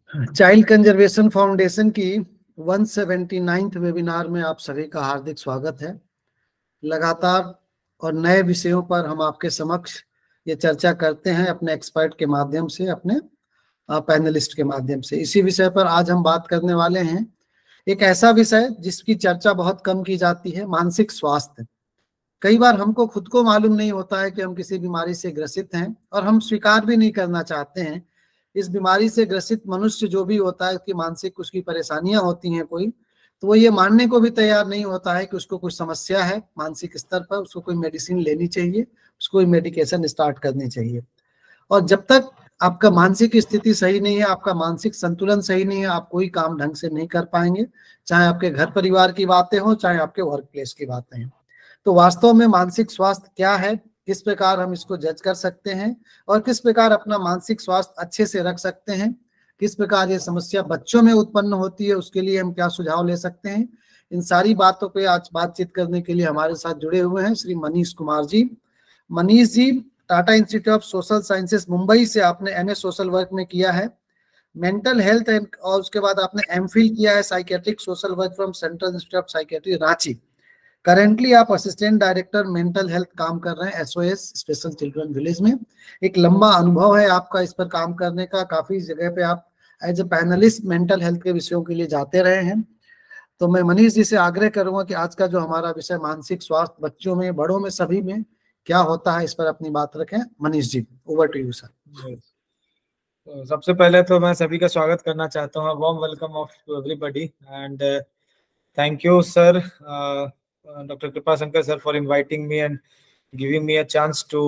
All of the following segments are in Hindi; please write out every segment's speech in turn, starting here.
चाइल्ड कंजर्वेशन फाउंडेशन की 179th वेबिनार में आप सभी का हार्दिक स्वागत है। लगातार और नए विषयों पर हम आपके समक्ष ये चर्चा करते हैं अपने एक्सपर्ट के माध्यम से, अपने पैनलिस्ट के माध्यम से। इसी विषय पर आज हम बात करने वाले हैं, एक ऐसा विषय जिसकी चर्चा बहुत कम की जाती है, मानसिक स्वास्थ्य। कई बार हमको खुद को मालूम नहीं होता है कि हम किसी बीमारी से ग्रसित हैं, और हम स्वीकार भी नहीं करना चाहते हैं। इस बीमारी से ग्रसित मनुष्य जो भी होता है कि मानसिक उसकी परेशानियां होती हैं कोई, तो वो ये मानने को भी तैयार नहीं होता है कि उसको कुछ समस्या है मानसिक स्तर पर, उसको कोई मेडिसिन लेनी चाहिए, उसको कोई मेडिकेशन स्टार्ट करनी चाहिए। और जब तक आपका मानसिक स्थिति सही नहीं है, आपका मानसिक संतुलन सही नहीं है, आप कोई काम ढंग से नहीं कर पाएंगे, चाहे आपके घर परिवार की बातें हो, चाहे आपके वर्क प्लेस की बातें हो। तो वास्तव में मानसिक स्वास्थ्य क्या है, किस प्रकार हम इसको जज कर सकते हैं, और किस प्रकार अपना मानसिक स्वास्थ्य अच्छे से रख सकते हैं, किस प्रकार ये समस्या बच्चों में उत्पन्न होती है, उसके लिए हम क्या सुझाव ले सकते हैं, इन सारी बातों पे आज बातचीत करने के लिए हमारे साथ जुड़े हुए हैं Shri Manish Kumar ji. Manish ji, Tata institute of social sciences Mumbai से आपने एमए सोशल वर्क में किया है, मेंटल हेल्थ एंड, और उसके बाद आपने एमफिल किया है psychiatric social work from central institute of psychiatry Ranchi. Currently आप असिस्टेंट डायरेक्टर मेंटल हेल्थ काम कर रहे हैं एसओएस स्पेशल चिल्ड्रन विलेज में। एक लंबा अनुभव है आपका इस पर काम करने का, काफी जगह पे आप as a panellist mental health के विषयों के लिए जाते रहे हैं। तो मैं मनीष जी से आग्रह करूंगा कि आज का जो हमारा विषय मानसिक स्वास्थ्य बच्चों में, बड़ों में, सभी में क्या होता है, इस पर अपनी बात रखें। Manish ji, over to you sir. तो सबसे पहले तो मैं सभी का स्वागत करना चाहता हूँ, warm welcome of everybody, and thank you sir, Dr. Kripasankar sir, for inviting me and giving me a chance to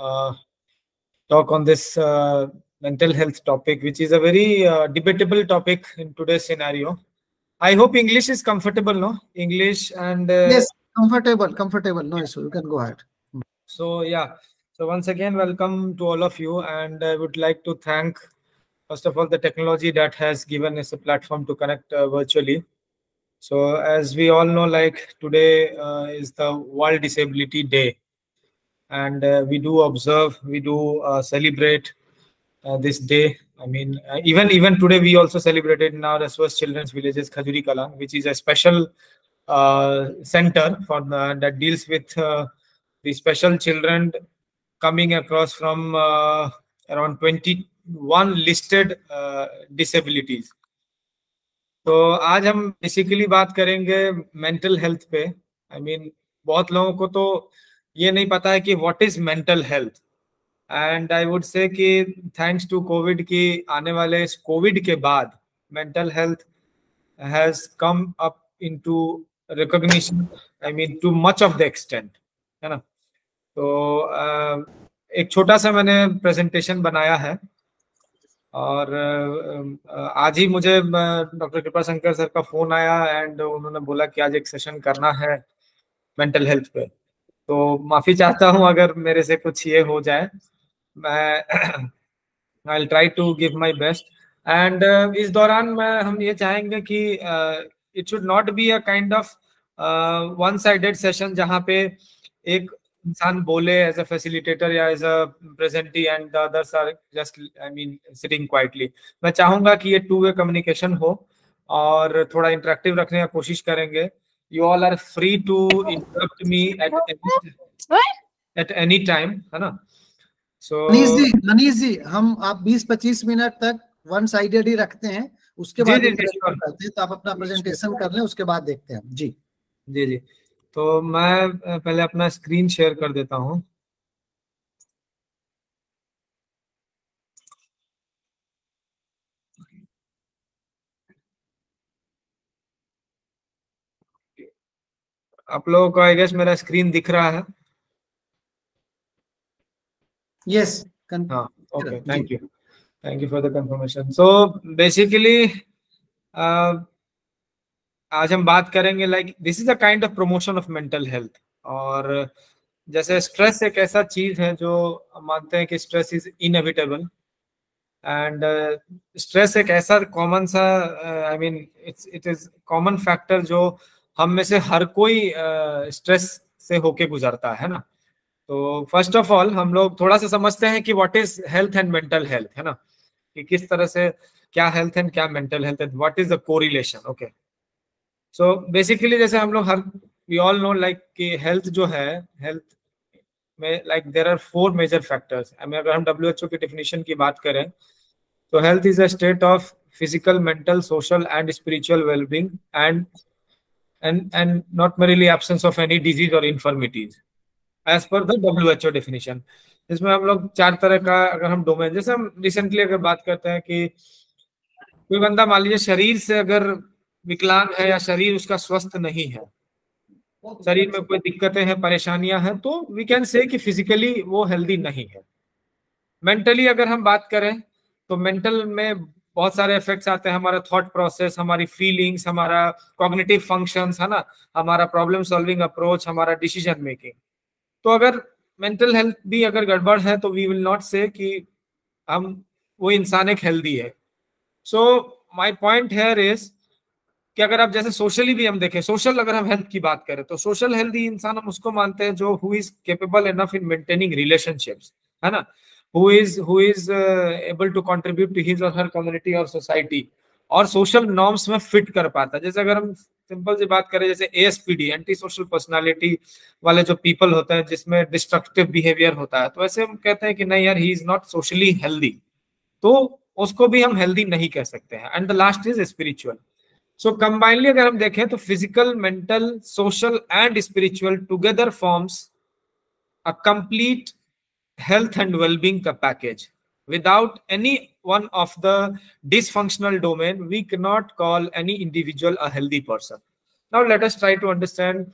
talk on this mental health topic, which is a very debatable topic in today's scenario. I hope English is comfortable, no? English and yes, comfortable, no issue, you can go ahead. So yeah, so once again, welcome to all of you, and I would like to thank, first of all, the technology that has given us a platform to connect virtually. So as we all know, like today is the World Disability Day, and we do observe, we do celebrate this day. I mean, even today we also celebrated in our SOS Children's Villages Khajuri Kala, which is a special center for that deals with the special children coming across from around 21 listed disabilities. तो आज हम बेसिकली बात करेंगे मेंटल हेल्थ पे। आई मीन बहुत लोगों को तो ये नहीं पता है कि what is mental health, and I would say कि थैंक्स टू कोविड की आने वाले इस कोविड के बाद mental health has come up into recognition, I mean too much of the extent, है ना। तो एक छोटा सा मैंने प्रेजेंटेशन बनाया है, और आज ही मुझे डॉक्टर कृपाशंकर सर का फोन आया एंड उन्होंने बोला कि आज एक सेशन करना है मेंटल हेल्थ पे। तो माफी चाहता हूं अगर मेरे से कुछ ये हो जाए, मैं I will try to give my best. And इस दौरान हम ये चाहेंगे कि it should not be a kind of one sided session जहाँ पे एक इंसान बोले एज अ फैसिलिटेटर या as a presentee and the others are just I mean sitting quietly. मैं चाहूंगा कि ये टू वे कम्युनिकेशन हो और थोड़ा इंटरेक्टिव रखने की कोशिश करेंगे। You all are free to interrupt me at any time, है ना। सो मनीष जी, हम आप 20-25 मिनट तक वन साइडेड ही रखते हैं, उसके बाद करते हैं, तो आप अपना प्रेजेंटेशन कर लें, उसके बाद देखते हैं जी। जी जी, तो मैं पहले अपना स्क्रीन शेयर कर देता हूं। आप लोगों को आई गेस मेरा स्क्रीन दिख रहा है? यस, हाँ, okay, thank you for the confirmation. So basically आज हम बात करेंगे like this is a kind of promotion of mental health. और जैसे स्ट्रेस एक ऐसा चीज है जो मानते हैं कि stress is inevitable, and stress एक ऐसा कॉमन सा I mean it is common factor जो हम में से हर कोई स्ट्रेस से होके गुजरता है ना। तो फर्स्ट ऑफ ऑल हम लोग थोड़ा सा समझते हैं कि what is health and mental health, है ना, कि किस तरह से क्या हेल्थ एंड क्या mental health and what is the correlation. Okay, so basically जैसे हम लोग वी ऑल नो लाइक कि हेल्थ जो है, हेल्थ में like there are 4 major factors. अगर हम WHO की डेफिनेशन की बात करें तो health is a state of physical, mental, social and spiritual wellbeing and not merely absence of any disease or infirmities as per the WHO definition। इसमें हम लोग 4 तरह का अगर हम डोमेन, जैसे हम रिसेंटली अगर बात करते हैं कि कोई बंदा मान लीजिए शरीर से अगर विकलांग है या शरीर उसका स्वस्थ नहीं है, शरीर में कोई दिक्कतें हैं, परेशानियां हैं, तो वी कैन से कि फिजिकली वो हेल्दी नहीं है। मेंटली अगर हम बात करें तो मेंटल में बहुत सारे इफेक्ट्स आते हैं, हमारा थॉट प्रोसेस, हमारी फीलिंग्स, हमारा कॉग्निटिव फंक्शंस, है ना, हमारा प्रॉब्लम सॉल्विंग अप्रोच, हमारा डिसीजन मेकिंग। तो अगर मेंटल हेल्थ भी अगर गड़बड़ है तो वी विल नॉट से कि हम वो इंसान एक हेल्दी है। So my point here is कि अगर आप जैसे सोशली भी हम देखें, सोशल अगर हम हेल्थ की बात करें तो सोशल हेल्दी इंसान हम उसको मानते हैं जो who is capable enough in maintaining relationships, है ना, who is able to contribute to his or her community और सोसाइटी और सोशल नॉर्म्स में फिट कर पाता है। जैसे अगर हम सिंपल सी बात करें, जैसे ASPD, एंटी सोशल पर्सनालिटी वाले जो पीपल होते हैं जिसमें डिस्ट्रक्टिव बिहेवियर होता है, तो ऐसे हम कहते हैं कि नहीं यार, he is not socially healthy, तो उसको भी हम हेल्दी नहीं कह सकते हैं। And the last is spiritual. So combinely अगर हम देखें तो physical, mental, social and spiritual together forms a complete health and well-being ka package. Without any one of the dysfunctional domain, we cannot call any individual a healthy person. Now let us try to understand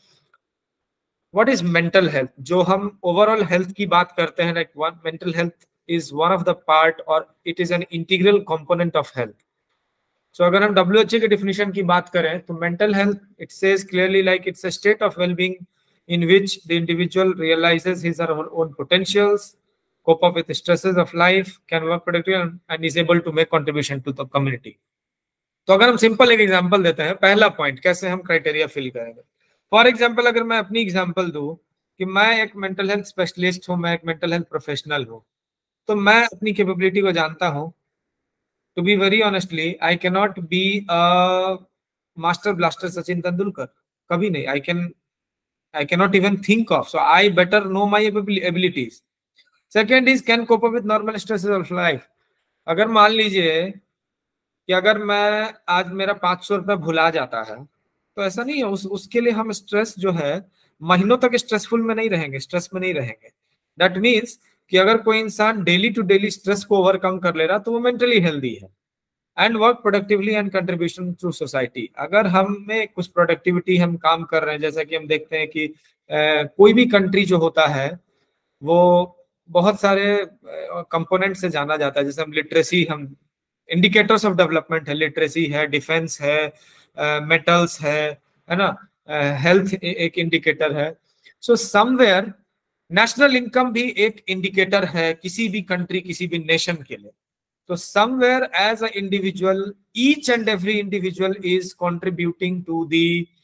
what is mental health. जो हम overall health की बात करते हैं, like one mental health is one of the part or it is an integral component of health. So अगर हम WHO की definition की बात करें तो mental health, it says clearly like it's a state of well-being in which the individual realizes his or her own potentials, cope up with the stresses of life, can work productively and is able to make contribution to the community. तो अगर हम सिंपल एक एग्जांपल देते हैं, पहला पॉइंट कैसे हम क्राइटेरिया फिल करेंगे। फॉर एग्जांपल अगर मैं अपनी एग्जांपल दूं कि मैं एक मेंटल हेल्थ स्पेशलिस्ट हूं, मैं एक मेंटल हेल्थ प्रोफेशनल हूं, तो मैं अपनी कैपेबिलिटी को जानता हूं। To be very honestly, I can not be a master blaster Sachin Tendulkar, कभी नहीं। I cannot even think of. So I better know my abilities. Second is can cope up with normal stresses of life. अगर मान लीजिए कि अगर मैं आज मेरा 500 रुपये भुला जाता है, तो ऐसा नहीं है, उसके लिए हम स्ट्रेस जो है महीनों तक स्ट्रेसफुल में नहीं रहेंगे, स्ट्रेस में नहीं रहेंगे। दैट मीन्स कि अगर कोई इंसान डेली टू डेली स्ट्रेस को ओवरकम कर ले रहा तो वो मेंटली हेल्दी है। And work productively and contribution to society. अगर हम में कुछ प्रोडक्टिविटी हम काम कर रहे हैं, जैसा कि हम देखते हैं कि कोई भी कंट्री जो होता है वो बहुत सारे कंपोनेंट से जाना जाता है। जैसे हम लिटरेसी, हम इंडिकेटर्स ऑफ डेवलपमेंट है, लिटरेसी है, डिफेंस है, मेटल्स है ना, हेल्थ एक इंडिकेटर है। सो समवेयर नेशनल इनकम भी एक इंडिकेटर है किसी भी कंट्री, किसी भी नेशन के लिए। So somewhere as an individual, each and every individual is contributing to the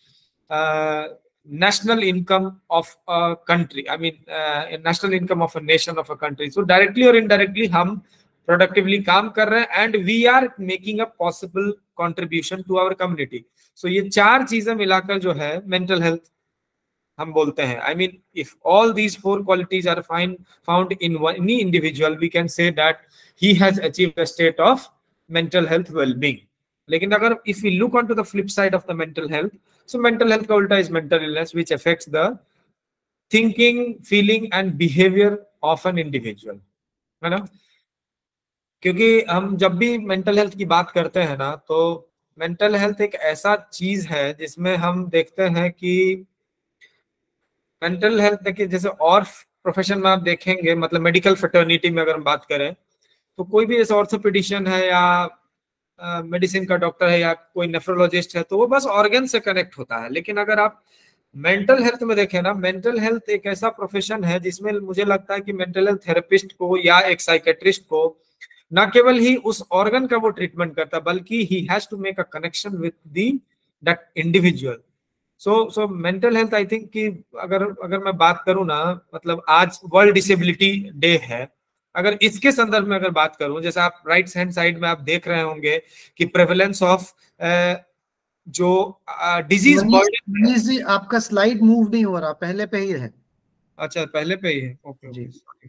national income of a country. I mean, national income of a nation, of a country. So directly or indirectly, हम productively काम कर रहे हैं and we are making a possible contribution to our community. So ये 4 चीजें मिलाकर जो है mental health हम बोलते हैं। I mean, if all these 4 qualities are found in any individual, we can say that he has achieved a state of mental health well-being. लेकिन अगर if we look onto the flip side of the mental health, so mental health का उल्टा is mental illness which affects the thinking, feeling and behavior of an individual, है ना। क्योंकि हम जब भी मेंटल हेल्थ की बात करते हैं ना, तो मेंटल हेल्थ एक ऐसा चीज है जिसमें हम देखते हैं कि मेंटल हेल्थ, देखिए जैसे और प्रोफेशन में आप देखेंगे, मतलब मेडिकल फ्रेटर्निटी में अगर हम बात करें तो कोई भी जैसे ऑर्थोपेडिशियन है या मेडिसिन का डॉक्टर है या कोई नेफ्रोलॉजिस्ट है, तो वो बस ऑर्गन से कनेक्ट होता है। लेकिन अगर आप मेंटल हेल्थ में देखें ना, मेंटल हेल्थ एक ऐसा प्रोफेशन है जिसमें मुझे लगता है कि मेंटल हेल्थ थेरेपिस्ट को या एक साइकेट्रिस्ट को ना केवल ही उस ऑर्गन का वो ट्रीटमेंट करता, बल्कि he has to make a connection with that individual. So mental health, I think कि अगर मैं बात करूं ना, मतलब आज वर्ल्ड डिसेबिलिटी डे है, अगर इसके संदर्भ में अगर बात करूं, जैसे आप राइट हैंड साइड में आप देख रहे होंगे कि प्रेवलेंस ऑफ जो डिजीज बर्डन। मनीष जी, आपका स्लाइड मूव नहीं हो रहा, पहले पे ही है। अच्छा, पहले पे ही है, ओके जी। ओके।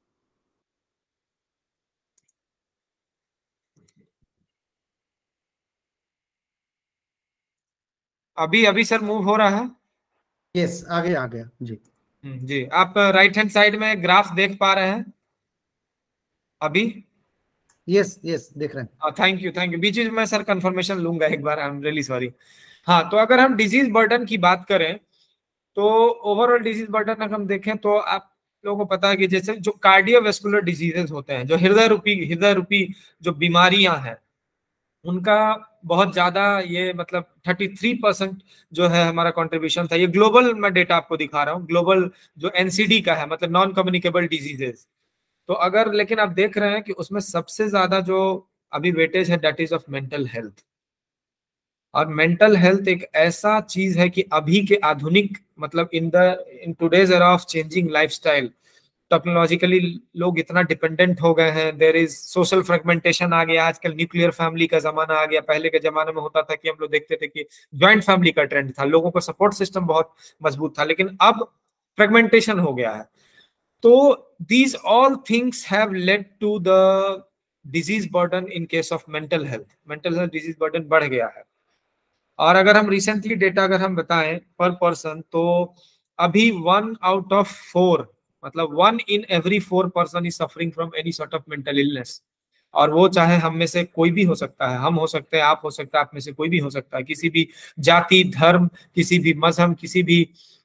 अभी अभी सर मूव हो रहा है? यस, आगे आ गया जी। जी, आप राइट हैंड साइड में ग्राफ देख पा रहे हैं अभी? यस यस, देख रहे हैं। Thank you thank you. बीच बीच में सर कंफर्मेशन लूंगा एक बार, आई एम रियली सॉरी। हाँ, तो अगर हम डिजीज बर्डन की बात करें तो ओवरऑल डिजीज बर्डन अगर हम देखें तो आप लोगों को पता है कि जैसे जो कार्डियोवेस्कुलर डिजीजेस होते हैं, जो हृदय रूपी जो बीमारियां हैं, उनका बहुत ज्यादा ये मतलब 33% जो है हमारा कंट्रीब्यूशन था। ये ग्लोबल मैं डेटा आपको दिखा रहा हूँ, ग्लोबल जो एनसीडी का है, मतलब नॉन कम्युनिकेबल डिजीजेस। तो अगर लेकिन आप देख रहे हैं कि उसमें सबसे ज्यादा जो अभी वेटेज है that is of mental health. और मेंटल हेल्थ एक ऐसा चीज है कि अभी के आधुनिक मतलब in today's era of changing lifestyle, technologically लोग इतना डिपेंडेंट हो गए हैं, देयर इज सोशल फ्रेगमेंटेशन आ गया, आजकल न्यूक्लियर फैमिली का जमाना आ गया। पहले के जमाने में होता था कि हम लोग देखते थे कि ज्वाइंट फैमिली का ट्रेंड था, लोगों का सपोर्ट सिस्टम बहुत मजबूत था, लेकिन अब फ्रेगमेंटेशन हो गया है। तो these all things have led to the disease burden in case of mental health disease burden बढ़ गया है। और अगर हम रिसेंटली डेटा अगर हम बताएं पर पर्सन, तो अभी 1 out of 4 मतलब 1 in every 4 person is suffering from any sort of mental illness. और वो चाहे हम में से कोई भी हो सकता है, हम हो सकते हैं, आप हो सकता है, आप में से कोई भी हो सकता है, किसी भी जाति धर्म, किसी भी मजहब, किसी भी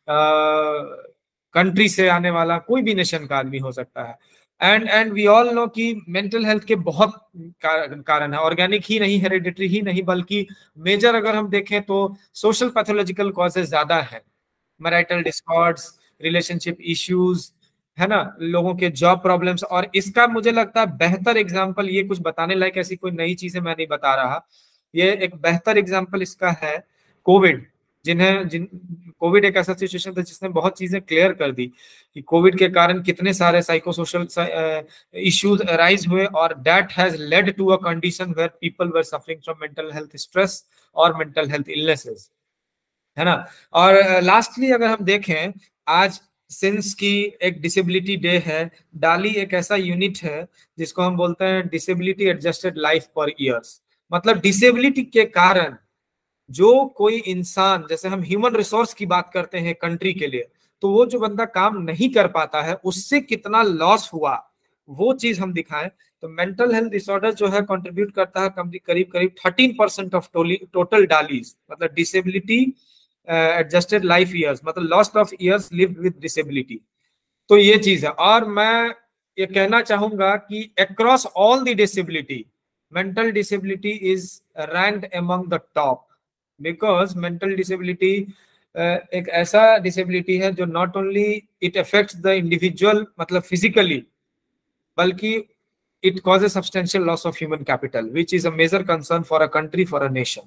कंट्री से आने वाला कोई भी नेशन का आदमी हो सकता है। एंड वी ऑल नो कि मेंटल हेल्थ के बहुत कारण है, ऑर्गेनिक ही नहीं, हेरिडिटरी ही नहीं, बल्कि मेजर अगर हम देखें तो सोशल पैथोलॉजिकल कॉजेज ज्यादा है। मैरिटल डिस्कॉर्ड्स, रिलेशनशिप इश्यूज, है ना, लोगों के जॉब प्रॉब्लम्स। और इसका मुझे लगता है बेहतर एग्जांपल, ये कुछ बताने लायक ऐसी कोई नई चीजें मैं नहीं बता रहा, ये एक बेहतर एग्जांपल इसका है कोविड। जिन कोविड एक ऐसा सिचुएशन था जिसने बहुत चीजें क्लियर कर दी कि कोविड के कारण कितने सारे साइकोसोशल इश्यूज अराइज हुए, और that has led to a condition where people were suffering from mental health stress और मेंटल हेल्थ इलनेसेस, है ना। और लास्टली अगर हम देखें, आज सिंस की एक डिसेबिलिटी डे है, डाली एक ऐसा यूनिट है जिसको हम बोलते हैं disability adjusted life per years. मतलब डिसेबिलिटी के कारण जो कोई इंसान, जैसे हम ह्यूमन रिसोर्स की बात करते हैं कंट्री के लिए, तो वो जो बंदा काम नहीं कर पाता है उससे कितना लॉस हुआ, वो चीज हम दिखाएं। तो मेंटल हेल्थ डिसऑर्डर जो है कंट्रीब्यूट करता है करीब करीब 13% ऑफ टोटल डालीज, मतलब डिसेबिलिटी एडजस्टेड लाइफ ईयर्स, मतलब lost of years lived with disability. तो ये चीज है। और मैं ये कहना चाहूंगा कि across all the disability, mental disability is ranked among the top, because mental disability एक ऐसा डिसेबिलिटी है जो not only it affects the individual मतलब फिजिकली, बल्कि it causes substantial loss of human capital which is a major concern for a country, for a nation.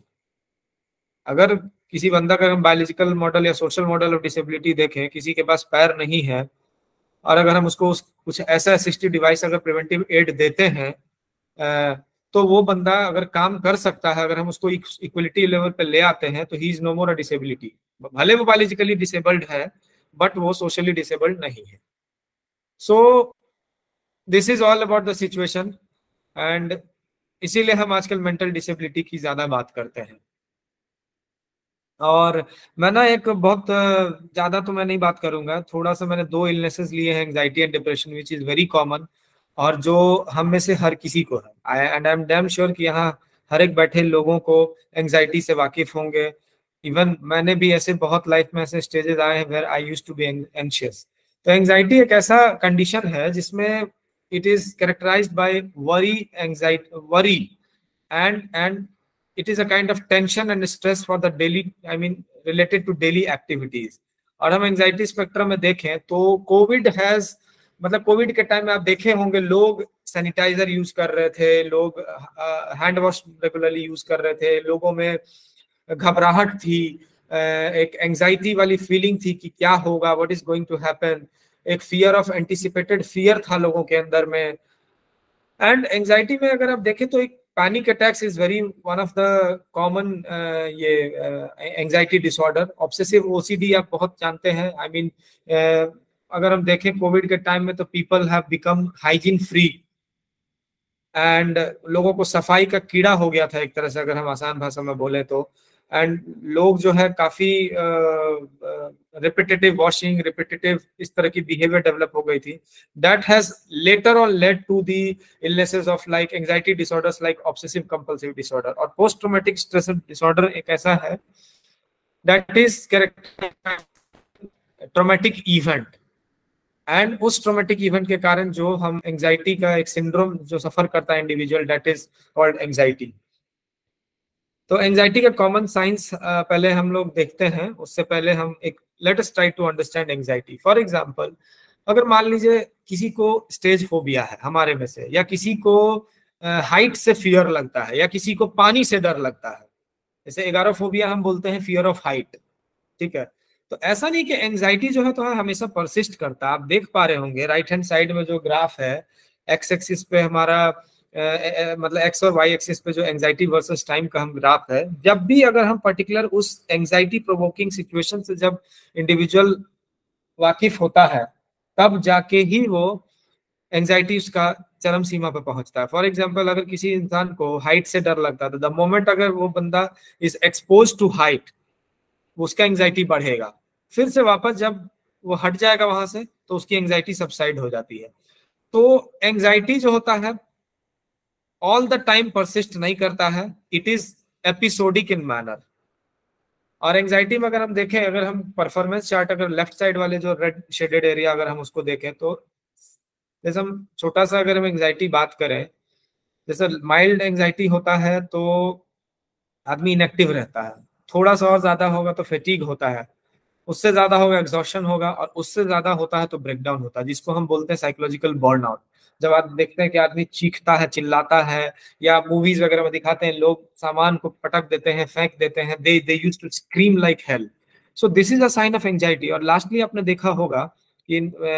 अगर किसी बंदा का हम बायोलॉजिकल मॉडल या सोशल मॉडल ऑफ डिसेबिलिटी देखें, किसी के पास पैर नहीं है, और अगर हम उसको कुछ ऐसा असिस्टिव डिवाइस अगर प्रिवेंटिव एड देते हैं, तो वो बंदा अगर काम कर सकता है, अगर हम उसको इक्वलिटी लेवल पे ले आते हैं, तो he is no more a disability. भले वो बायोलॉजिकली डिसेबल्ड है बट वो सोशली डिसेबल्ड नहीं है। So this is all about the situation, and इसीलिए हम आजकल मेंटल डिसेबिलिटी की ज्यादा बात करते हैं। और मैं ना एक बहुत ज्यादा तो मैं नहीं बात करूंगा, थोड़ा सा मैंने 2 इलनेसेस लिए हैं, anxiety and depression, which is very common, और जो हम में से हर किसी को है। And I am damn sure कि यहाँ हर एक बैठे लोगों को एंजाइटी से वाकिफ होंगे। इवन मैंने भी ऐसे बहुत लाइफ में ऐसे स्टेजेस आए हैं where I used to be anxious. तो एंजाइटी एक ऐसा कंडीशन है जिसमें it is characterised by worry and it is a kind of tension and stress for the daily, I mean related to daily activities। और हम एंजाइटी स्पेक्ट्रम में देखें तो कोविड हैज मतलब कोविड के टाइम में आप देखे होंगे लोग सैनिटाइजर यूज कर रहे थे, लोग हैंड वॉश रेगुलरली यूज कर रहे थे, लोगों में घबराहट थी, एक एंजाइटी वाली फीलिंग थी कि क्या होगा, what is going to happen. एक फियर ऑफ एंटिसिपेटेड फियर था लोगों के अंदर में। एंड एंजाइटी में अगर आप देखें तो एक panic attacks is very one of the common ये एंजाइटी डिसऑर्डर। ऑब्सेसिव ओसीडी आप बहुत जानते हैं। आई मीन अगर हम देखें कोविड के टाइम में तो people have become hygiene free and लोगों को सफाई का कीड़ा हो गया था एक तरह से, अगर हम आसान भाषा में बोले तो। एंड लोग जो है काफी रिपीटेटिव वॉशिंग, रिपीटेटिव इस तरह की बिहेवियर डेवलप हो गई थी। That has later on led to the illnesses of like anxiety disorders like obsessive compulsive disorder. और पोस्ट ट्रॉमेटिक स्ट्रेस डिसऑर्डर एक ऐसा है that is traumatic event, and उस ट्रॉमेटिक इवेंट के कारण जो हम एंजाइटी का एक सिंड्रोम जो सफर करता है individual, that is called anxiety. तो एंजाइटी का कॉमन साइंस पहले हम लोग देखते हैं, उससे पहले हम एक let us try to understand anxiety. For example, अगर मान लीजिए किसी को स्टेज फोबिया है हमारे में से, या किसी को हाइट से फियर लगता है, या किसी को पानी से डर लगता है, जैसे एगारोफोबिया हम बोलते हैं फियर ऑफ हाइट, ठीक है। तो ऐसा नहीं कि एंजाइटी जो है तो हमेशा परसिस्ट करता है। आप देख पा रहे होंगे राइट हैंड साइड में जो ग्राफ है, एक्स एक्सिस पे हमारा मतलब एक्स और वाई एक्सिस पे जो एंजाइटी वर्सेस टाइम का हम ग्राफ है, जब भी अगर हम पर्टिकुलर उस एंजाइटी प्रोवोकिंग सिचुएशन से जब इंडिविजुअल वाकिफ होता है, तब जाके ही वो एंजाइटी उसका चरम सीमा पर पहुंचता है। फॉर एग्जांपल, अगर किसी इंसान को हाइट से डर लगता है तो द मोमेंट अगर वो बंदा इज एक्सपोज टू हाइट, उसका एंजाइटी बढ़ेगा। फिर से वापस जब वो हट जाएगा वहां से तो उसकी एंजाइटी सबसाइड हो जाती है। तो एंजाइटी जो होता है ऑल द टाइम परसिस्ट नहीं करता है, it is episodic in manner. और एंजाइटी में अगर हम देखें, अगर हम परफॉर्मेंस चार्ट अगर लेफ्ट साइड वाले जो रेड शेडेड एरिया अगर हम उसको देखें, तो जैसे हम छोटा सा अगर हम एंजाइटी बात करें, जैसे माइल्ड एंजाइटी होता है तो आदमी इनएक्टिव रहता है, थोड़ा सा और ज्यादा होगा तो फेटीग होता है, उससे ज्यादा होगा एग्जॉशन होगा, और उससे ज्यादा होता है तो ब्रेकडाउन होता है, जिसको हम बोलते हैं साइकोलॉजिकल बर्नआउट। जब आप देखते हैं कि आदमी चीखता है, चिल्लाता है, या मूवीज वगैरह में दिखाते हैं लोग सामान को पटक देते हैं, फेंक देते हैं, they used to scream like hell. So this is a sign of anxiety. और लास्टली आपने देखा होगा कि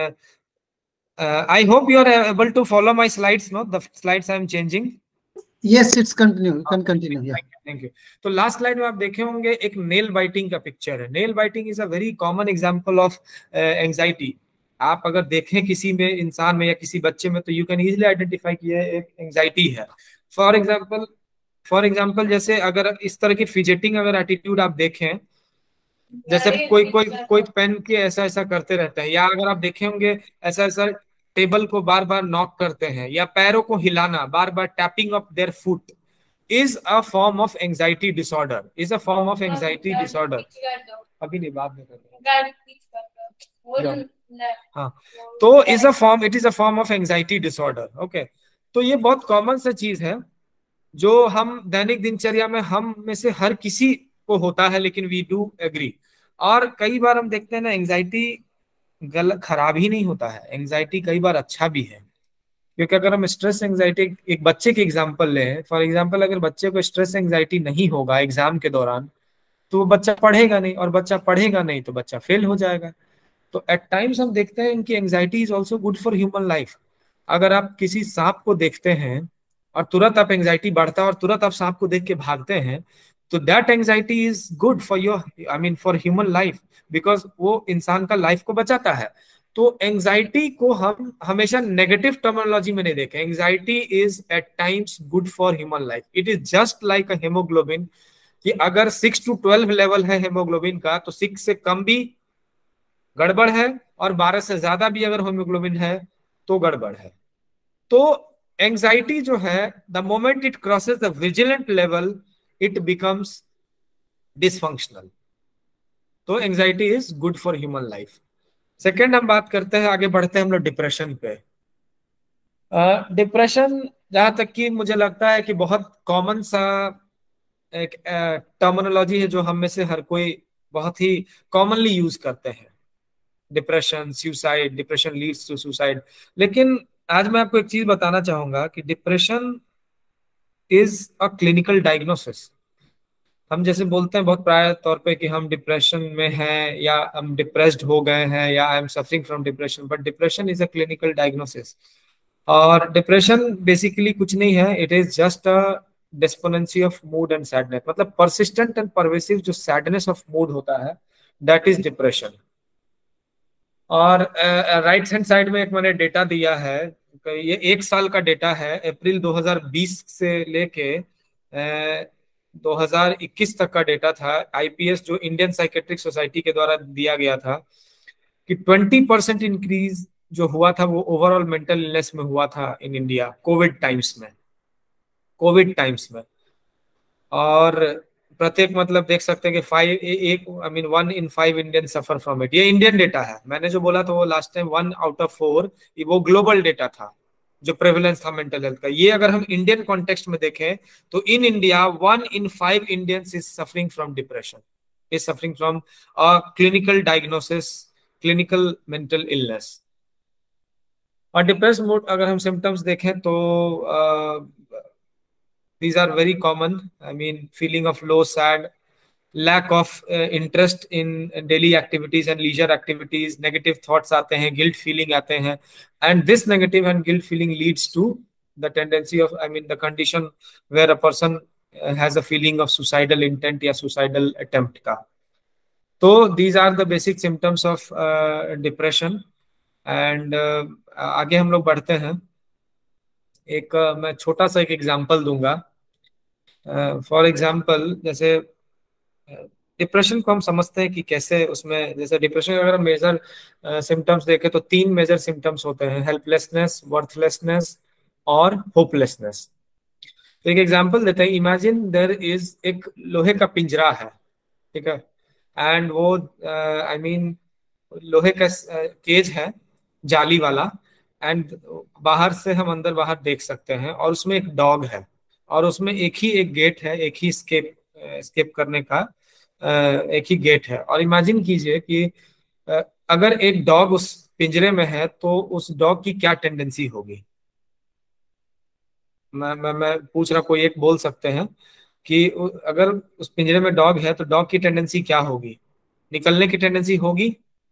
I hope you are able to follow my slides, no the slides I am changing. Yes, it's continue. You can continue. Yeah. Thank you. तो लास्ट स्लाइड में आप देखे होंगे एक नेल बाइटिंग का पिक्चर है। Nail biting is a very common example of anxiety. आप अगर देखें किसी में, इंसान में या किसी बच्चे में, तो यू कैन इजीली आइडेंटिफाई कि यह एक एंजाइटी है। फॉर एग्जांपल जैसे अगर इस तरह की फिजेटिंग अगर एटीट्यूड आप देखें, जैसे कोई पेन के ऐसा ऐसा करते रहते हैं, या अगर आप देखे होंगे ऐसा ऐसा टेबल को बार बार नॉक करते हैं, या पैरों को हिलाना, बार बार tapping of their foot is a form of anxiety disorder, is a form of anxiety disorder। अभी नहीं, बाद में हाँ, तो it is a form of anxiety disorder। okay, तो ये बहुत कॉमन सा चीज है जो हम दैनिक दिनचर्या में हम में से हर किसी को होता है, लेकिन वी डू एग्री। और कई बार हम देखते हैं ना, एंजाइटी गलत खराब ही नहीं होता है, एंजाइटी कई बार अच्छा भी है। क्योंकि अगर हम स्ट्रेस एंजाइटी, एक बच्चे की एग्जांपल लें, फॉर एग्जांपल अगर बच्चे को स्ट्रेस एंजाइटी नहीं होगा एग्जाम के दौरान, तो वो बच्चा पढ़ेगा नहीं, और बच्चा पढ़ेगा नहीं तो बच्चा फेल हो जाएगा। तो एट टाइम्स हम देखते हैं इनकी anxiety is also good for human life. अगर आप किसी सांप को देखते हैं और तुरंत आप एंजाइटी बढ़ता है और तुरंत आप सांप को देख के भागते हैं, तो that anxiety is good for your, I mean for human life, because वो इंसान का लाइफ को बचाता है। तो एंजाइटी को हम हमेशा नेगेटिव टर्मिनोलॉजी में नहीं देखें। Anxiety is at times good for human life. It is just like a haemoglobin, कि अगर 6 to 12 लेवल है हेमोग्लोबिन का, तो 6 से कम भी गड़बड़ है, और 12 से ज्यादा भी अगर हेमोग्लोबिन है तो गड़बड़ है। तो एंजाइटी जो है, the moment it crosses the vigilant level, it becomes dysfunctional. तो anxiety is good for human life. Second हम बात करते हैं, आगे बढ़ते हैं हम लोग डिप्रेशन पे। डिप्रेशन जहां तक कि मुझे लगता है कि बहुत कॉमन सा एक टर्मिनोलॉजी है जो हम में से हर कोई बहुत ही कॉमनली यूज करते हैं। Depression, suicide, depression leads to suicide. लेकिन आज मैं आपको एक चीज बताना चाहूंगा कि depression is a clinical diagnosis. हम जैसे बोलते हैं बहुत प्राय तौर पे कि हम डिप्रेशन में हैं या हम डिप्रेस्ड हो गए हैं या I am suffering from depression, but depression is a clinical diagnosis. और डिप्रेशन बेसिकली कुछ नहीं है, it is just a despondency of mood and sadness, मतलब परसिस्टेंट एंड परवेसिव जो सैडनेस ऑफ मूड होता है, दैट इज डिप्रेशन। और राइट हैंड साइड में एक मैंने डेटा दिया है, ये 1 साल का डेटा है, अप्रैल 2020 से लेके 2021 तक का डेटा था, आईपीएस जो इंडियन साइकेट्रिक सोसाइटी के द्वारा दिया गया था, कि 20% इंक्रीज जो हुआ था वो ओवरऑल मेंटल इलनेस में हुआ था इन इंडिया कोविड टाइम्स में। और प्रत्येक मतलब देख सकते हैं कि 1 in 5 Indian suffer from it. ये इंडियन डेटा है, मैंने जो बोला था वो लास्ट टाइम 1 out of 4, वो ग्लोबल डेटा था जो प्रेवलेंस था मेंटल हेल्थ का। ये अगर हम इंडियन कॉन्टेक्स्ट में देखें तो in India 1 in 5 Indians is suffering from depression, is suffering from a clinical diagnosis, clinical mental illness. और डिप्रेस मूड अगर हम सिम्टम्स देखें तो these are very common. I mean, feeling of low, sad, lack of interest in daily activities and leisure activities, negative thoughts आते हैं, guilt feeling आते हैं, and this negative and guilt feeling leads to the tendency of, I mean, the condition where a person has a feeling of suicidal intent या suicidal attempt का। तो these are the basic symptoms of depression। and आगे हम लोग बढ़ते हैं। एक मैं छोटा सा एक एग्जांपल दूंगा। फॉर एग्जांपल, जैसे डिप्रेशन को हम समझते हैं कि कैसे उसमें, जैसे डिप्रेशन अगर हम मेजर सिम्टम्स देखें तो 3 मेजर सिम्टम्स होते हैं, हेल्पलेसनेस, वर्थलेसनेस और होपलेसनेस। तो एक एग्जांपल देते हैं, इमेजिन देयर इज एक लोहे का पिंजरा है, ठीक है, एंड वो आई मीन लोहे का केज है, जाली वाला, एंड बाहर से हम अंदर बाहर देख सकते हैं, और उसमें एक डॉग है, और उसमें एक गेट है, एक ही स्केप करने का एक ही गेट है। और इमेजिन कीजिए कि अगर एक डॉग उस पिंजरे में है तो उस डॉग की क्या टेंडेंसी होगी। मैं पूछ रहा, कोई एक बोल सकते हैं कि अगर उस पिंजरे में डॉग है तो डॉग की टेंडेंसी क्या होगी? निकलने की टेंडेंसी होगी।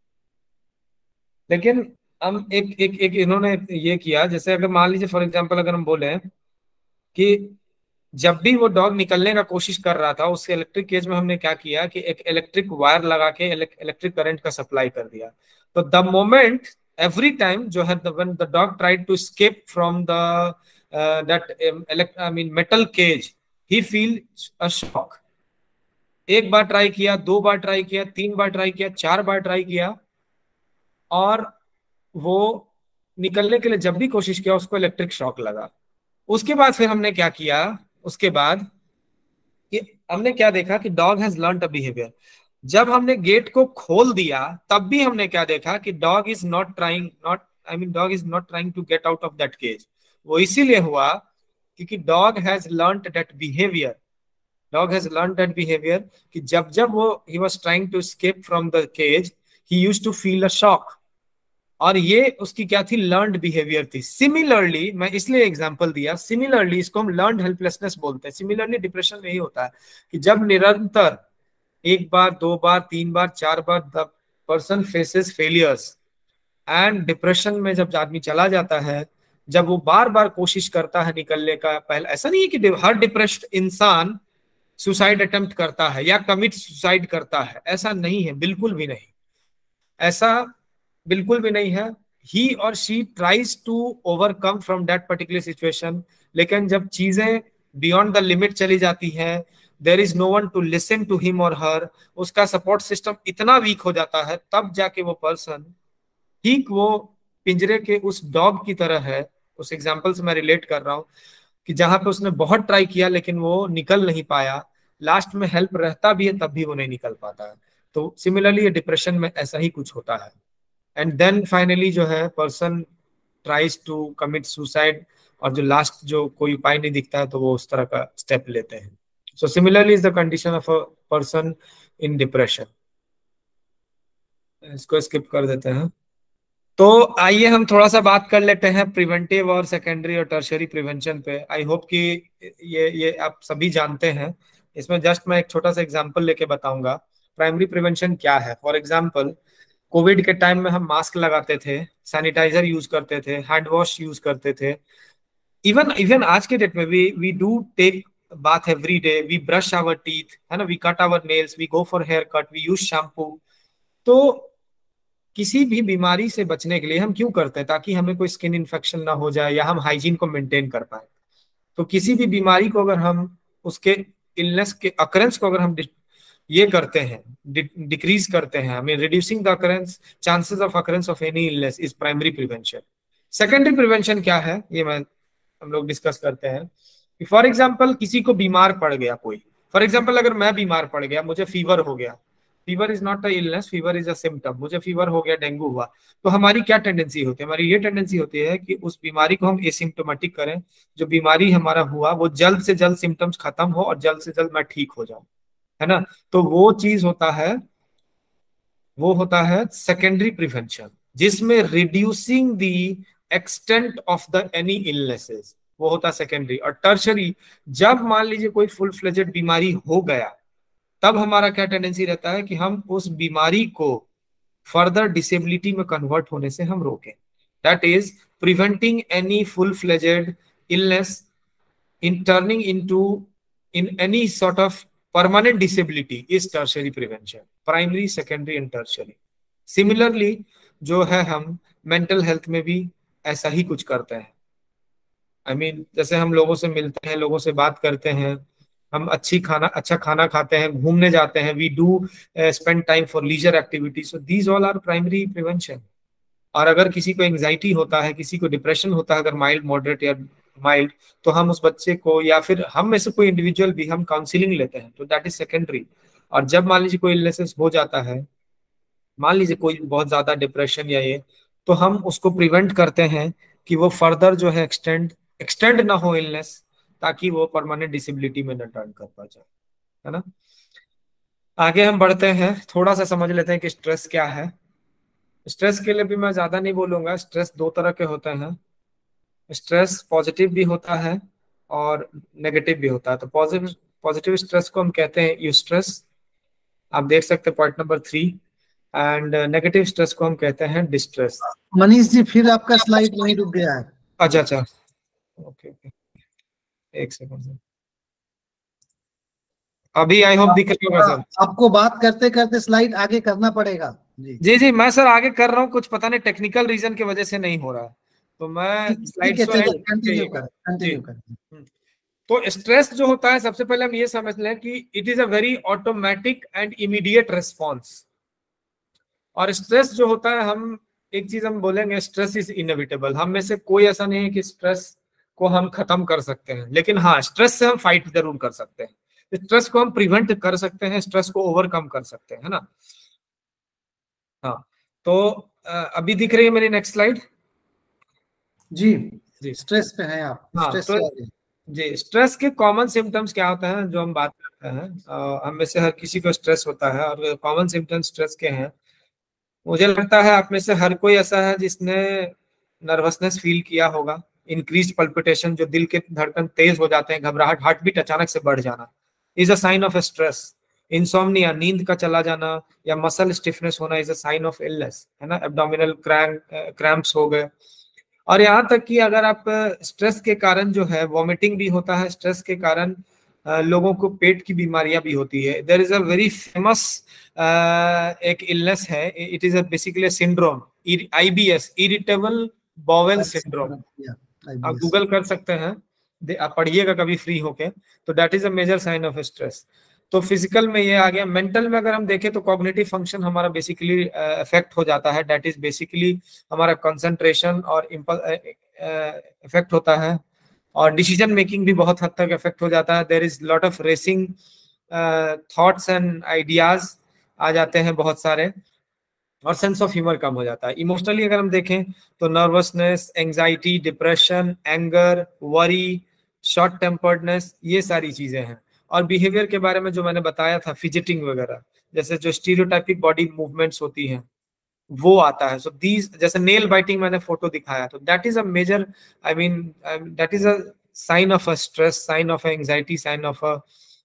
लेकिन हम एक एक एक इन्होंने ये किया, जैसे अगर मान लीजिए फॉर एग्जांपल अगर हम बोले कि जब भी वो डॉग निकलने का कोशिश कर रहा था, उसके इलेक्ट्रिक केज में हमने क्या किया कि एक इलेक्ट्रिक वायर लगा के इलेक्ट्रिक करंट का सप्लाई कर दिया। तो द मोमेंट, एवरी टाइम जो है, when the dog tried to escape from the that I mean metal cage, he feel a shock. एक बार ट्राई किया, 2 बार ट्राई किया, 3 बार ट्राई किया, 4 बार ट्राई किया, और वो निकलने के लिए जब भी कोशिश किया उसको इलेक्ट्रिक शॉक लगा। उसके बाद फिर हमने क्या किया, उसके बाद कि हमने क्या देखा कि dog has learned a behaviour. जब हमने गेट को खोल दिया तब भी हमने क्या देखा कि dog is not trying, not I mean dog is not trying to get out of that cage. वो इसीलिए हुआ क्योंकि dog has learned that behaviour, dog has learned that behaviour कि जब जब वो he was trying to escape from the cage, he used to feel a shock. और ये उसकी क्या थी? लर्नड बिहेवियर थी। सिमिलरली, मैं इसलिए एग्जांपल दिया, सिमिलरली इसको हम लर्नड हेल्पलेसनेस बोलते हैं। सिमिलरली डिप्रेशन में ही होता है कि जब निरंतर 1 बार, 2 बार, 3 बार, 4 बार the person faces failures, and depression में जब आदमी चला जाता है, जब वो बार बार कोशिश करता है निकलने का, पहले ऐसा नहीं है कि हर डिप्रेस्ड इंसान सुसाइड अटेम्प्ट करता है या कमिट सुसाइड करता है, ऐसा नहीं है, बिल्कुल भी नहीं, ऐसा बिल्कुल भी नहीं है। ही और she tries to overcome from that particular situation, लेकिन जब चीजें बियॉन्ड द लिमिट चली जाती है, there is no one to listen to him और हर, उसका सपोर्ट सिस्टम इतना वीक हो जाता है, तब जाके वो पर्सन, ठीक वो पिंजरे के उस डॉग की तरह है, उस एग्जाम्पल से मैं रिलेट कर रहा हूं कि जहां पे उसने बहुत ट्राई किया लेकिन वो निकल नहीं पाया, लास्ट में हेल्प रहता भी है तब भी वो नहीं निकल पाता है। तो सिमिलरली ये डिप्रेशन में ऐसा ही कुछ होता है। एंड देन फाइनली जो है person tries to commit suicide, और जो लास्ट जो कोई उपाय नहीं दिखता है तो वो उस तरह का स्टेप लेते हैं। So similarly is the condition of a person in depression. इसको स्किप कर देते हैं। तो आइए हम थोड़ा सा बात कर लेते हैं प्रिवेंटिव और सेकेंडरी और टर्शरी प्रिवेंशन पे। आई होप कि ये आप सभी जानते हैं इसमें जस्ट मैं एक छोटा सा एग्जांपल लेके बताऊंगा प्राइमरी प्रिवेंशन क्या है। फॉर एग्जांपल कोविड के टाइम में हम मास्क लगाते थे, सैनिटाइजर यूज करते थे, हैंड वॉश यूज करते थे। इवन इवन आज के डेट में we do take bath every day, we brush our teeth, है ना, we cut our nails, we go for hair cut, we use shampoo. तो किसी भी बीमारी से बचने के लिए हम क्यों करते हैं? ताकि हमें कोई स्किन इन्फेक्शन ना हो जाए या हम हाइजीन को मेंटेन कर पाए। तो किसी भी बीमारी को अगर हम उसके इलनेस के अकरेंस को अगर हम ये करते हैं, डिक्रीज करते हैं, हमें reducing the occurrence chances of occurrence of any illness is primary prevention. Secondary prevention क्या है ये हम लोग डिस्कस करते हैं कि फॉर एग्जाम्पल किसी को बीमार पड़ गया कोई, फॉर एग्जाम्पल अगर मैं बीमार पड़ गया, मुझे फीवर हो गया, fever is not a illness, fever is a symptom, मुझे फीवर हो गया, डेंगू हुआ, तो हमारी क्या टेंडेंसी होती है? हमारी ये टेंडेंसी होती है कि उस बीमारी को हम एसिम्टोमेटिक करें, जो बीमारी हमारा हुआ वो जल्द से जल्द सिम्टम्स खत्म हो और जल्द से जल्द मैं ठीक हो जाऊं, है ना। तो वो चीज होता है सेकेंडरी प्रिवेंशन, जिसमें reducing the extent of the any illnesses, वो होता है सेकेंडरी। और टर्शरी, जब मान लीजिए कोई फुल फ्लेजेड बीमारी हो गया, तब हमारा क्या टेंडेंसी रहता है कि हम उस बीमारी को फर्दर डिसेबिलिटी में कन्वर्ट होने से हम रोकें। That is preventing any full fledged illness in turning into in any sort of permanent disability is tertiary prevention, primary, secondary and tertiary. Similarly जो है हम मेंटल हेल्थ में भी ऐसा ही कुछ करते हैं। I mean, जैसे हम लोगों से मिलते हैं, लोगों से बात करते हैं, हम अच्छा खाना खाते हैं, घूमने जाते हैं, we do spend time for leisure activity, so these all are primary prevention. और अगर किसी को एंग्जाइटी होता है, किसी को डिप्रेशन होता है, अगर माइल्ड, मॉडरेट या माइल्ड, तो हम उस बच्चे को या फिर हम में से कोई इंडिविजुअल भी हम काउंसिलिंग लेते हैं, तो दैट इज सेकेंडरी। और जब मान लीजिए कोई इलनेसेस हो जाता है, मान लीजिए कोई बहुत ज्यादा डिप्रेशन या ये, तो हम उसको प्रिवेंट करते हैं कि वो फर्दर जो है एक्सटेंड ना हो इलनेस, ताकि वो परमानेंट डिसेबिलिटी में न टर्न कर पा जाए, है ना। आगे हम बढ़ते हैं, थोड़ा सा समझ लेते हैं कि स्ट्रेस क्या है। स्ट्रेस के लिए भी मैं ज्यादा नहीं बोलूंगा। स्ट्रेस दो तरह के होते हैं, स्ट्रेस पॉजिटिव भी होता है और नेगेटिव भी होता है। तो पॉजिटिव स्ट्रेस को हम कहते हैं यूस्ट्रेस, आप देख सकते हैं point number 3। And negative stress को हम कहते हैं डिस्ट्रेस। मनीष जी, फिर आपका स्लाइड वहीं रुक गया है। अच्छा, ओके, एक सेकंड, अभी आई होप दिख रहा होगा सब। आपको बात करते करते स्लाइड आगे करना पड़ेगा। जी मैं सर आगे कर रहा हूँ, कुछ पता नहीं टेक्निकल रीजन की वजह से नहीं हो रहा, तो मैं स्लाइड्स कंटिन्यू करें। तो स्ट्रेस जो होता है, सबसे पहले हम ये समझ लें कि it is a very automatic and immediate response. और स्ट्रेस जो होता है, हम एक चीज हम बोलेंगे, स्ट्रेस इज इनएविटेबल। हम में से कोई ऐसा नहीं है कि स्ट्रेस को हम खत्म कर सकते हैं, लेकिन हाँ, स्ट्रेस से हम फाइट जरूर कर सकते हैं, स्ट्रेस को हम प्रिवेंट कर सकते हैं, स्ट्रेस को ओवरकम कर सकते हैं, है ना। हाँ, तो अभी दिख रही है मेरी नेक्स्ट स्लाइड? जी स्ट्रेस पे हैं आप। हाँ, स्ट्रेस जी, स्ट्रेस के कॉमन सिम्टम्स क्या होते हैं जो हम बात करते हैं? हम में से हर किसी को स्ट्रेस होता है, और कॉमन सिम्टम्स स्ट्रेस के हैं। मुझे लगता है आप में से हर कोई ऐसा है जिसने नर्वसनेस फील किया होगा, इंक्रीज पल्पिटेशन, जो दिल के धड़कन तेज हो जाते हैं, घबराहट, हार्ट बीट अचानक से बढ़ जाना, is a sign of stress. Insomnia, नींद का चला जाना या मसल स्टिफनेस होना, is a sign of illness, है ना। एब्डोमिनल क्रैम्प्स हो गए। और यहाँ तक कि अगर आप स्ट्रेस के कारण जो है वॉमिटिंग भी होता है, स्ट्रेस के कारण लोगों को पेट की बीमारियां भी होती है। There is a very famous एक इलनेस है, it is basically syndrome, IBS, irritable bowel syndrome. आप गूगल कर सकते हैं, आप पढ़िएगा कभी फ्री होके। तो that is a major sign of stress. तो फिजिकल में ये आ गया। मेंटल में अगर हम देखें तो कॉग्निटिव फंक्शन हमारा बेसिकली इफेक्ट हो जाता है, दैट इज बेसिकली हमारा कंसंट्रेशन और इफेक्ट होता है, और डिसीजन मेकिंग भी बहुत हद तक इफेक्ट हो जाता है। There is lot of racing thoughts and ideas आ जाते हैं बहुत सारे, और सेंस ऑफ ह्यूमर कम हो जाता है। इमोशनली अगर हम देखें तो nervousness, anxiety, depression, anger, worry, short temperedness, ये सारी चीजें हैं। और बिहेवियर के बारे में जो मैंने बताया था, फिजिटिंग वगैरह, जैसे जो स्टीरियोटाइपिक बॉडी मूवमेंट्स होती हैं, वो आता है। सो दीज, जैसे नेल बाइटिंग मैंने फोटो दिखाया, तो that is a major, I mean that is a sign of a stress, sign of anxiety, sign of a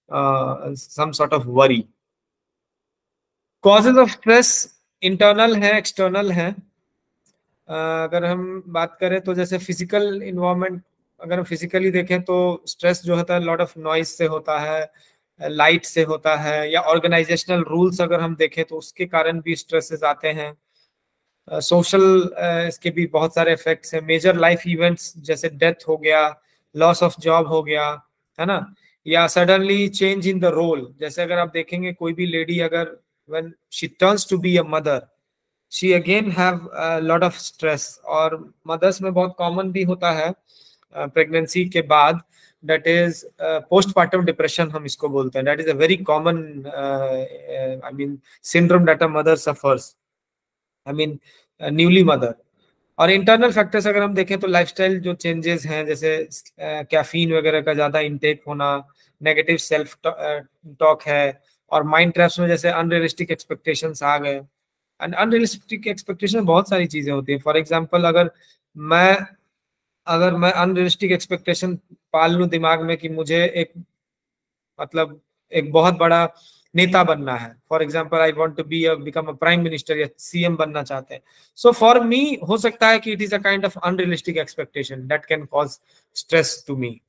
some sort of worry. Causes of stress internal है, एक्सटर्नल है. अगर हम बात करें तो जैसे फिजिकल इन्वायरमेंट, अगर हम फिजिकली देखें तो स्ट्रेस जो होता है लॉट ऑफ नॉइज से होता है, लाइट से होता है, या ऑर्गेनाइजेशनल रूल्स अगर हम देखें तो उसके कारण भी स्ट्रेसेस आते हैं. सोशल इसके भी बहुत सारे इफेक्ट्स हैं. मेजर लाइफ इवेंट्स जैसे डेथ हो गया, लॉस ऑफ जॉब हो गया, है ना, या suddenly change in the role. जैसे अगर आप देखेंगे कोई भी लेडी अगर when she turns to be a mother, she again have lot of stress. और मदर्स में बहुत कॉमन भी होता है प्रेगनेंसी के बाद, दैट इज पोस्टपार्टम डिप्रेशन हम इसको बोलते हैं. That is a very common I mean syndrome that a mother suffers, I mean newly mother. और इंटरनल फैक्टर्स अगर हम देखें तो लाइफस्टाइल जो चेंजेस हैं, जैसे कैफीन वगैरह का ज्यादा इंटेक होना, नेगेटिव सेल्फ टॉक है, और माइंड ट्रैप्स में जैसे अनरियलिस्टिक एक्सपेक्टेशंस आ गए. एंड अनरियलिस्टिक एक्सपेक्टेशन बहुत सारी चीजें होती है. फॉर एग्जांपल अगर मैं अनरियलिस्टिक एक्सपेक्टेशन पाल लूं दिमाग में कि मुझे एक मतलब एक बहुत बड़ा नेता बनना है. For example I want to be become a prime minister या सीएम बनना चाहते हैं. सो फॉर मी हो सकता है कि it is a kind of unrealistic expectation that can cause stress to me.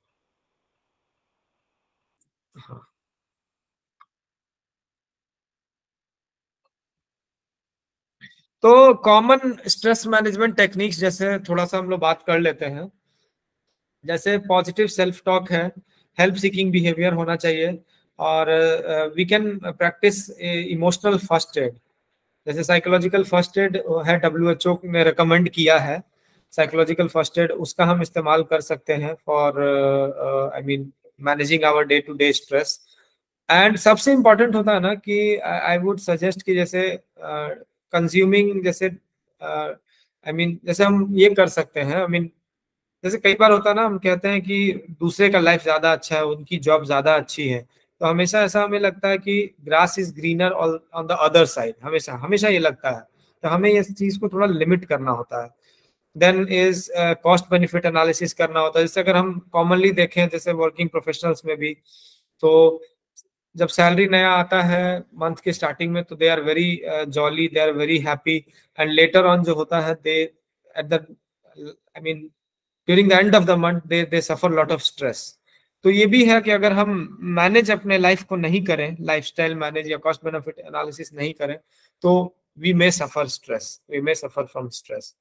तो कॉमन स्ट्रेस मैनेजमेंट टेक्निक्स जैसे थोड़ा सा हम लोग बात कर लेते हैं. जैसे पॉजिटिव सेल्फ टॉक है, हेल्प सीकिंग बिहेवियर होना चाहिए, और we can practise emotional first aid. जैसे साइकोलॉजिकल फर्स्ट एड है, WHO ने रिकमेंड किया है साइकोलॉजिकल फर्स्ट एड, उसका हम इस्तेमाल कर सकते हैं for I mean managing our day to day stress. And सबसे इम्पोर्टेंट होता है ना कि आई वुड सजेस्ट कि जैसे कंज्यूमिंग जैसे आई मीन जैसे हम ये कर सकते हैं. आई मीन जैसे कई बार होता है ना, हम कहते हैं कि दूसरे का लाइफ ज्यादा अच्छा है, उनकी जॉब ज्यादा अच्छी है, तो हमेशा ऐसा हमें लगता है कि grass is greener on the other side. हमेशा हमेशा ये लगता है. तो हमें इस चीज को थोड़ा लिमिट करना होता है. Then is cost benefit analysis करना होता है. जैसे अगर हम कॉमनली देखें जैसे वर्किंग प्रोफेशनल्स में भी, तो जब सैलरी नया आता है मंथ के स्टार्टिंग में, तो they are very jolly, they are very happy. And later on जो होता है, they at the I mean during the end of the month they suffer lot of stress. तो ये भी है कि अगर हम मैनेज अपने लाइफ को नहीं करें, लाइफस्टाइल मैनेज या कॉस्ट बेनिफिट एनालिसिस नहीं करें, तो we may suffer stress, we may suffer from stress.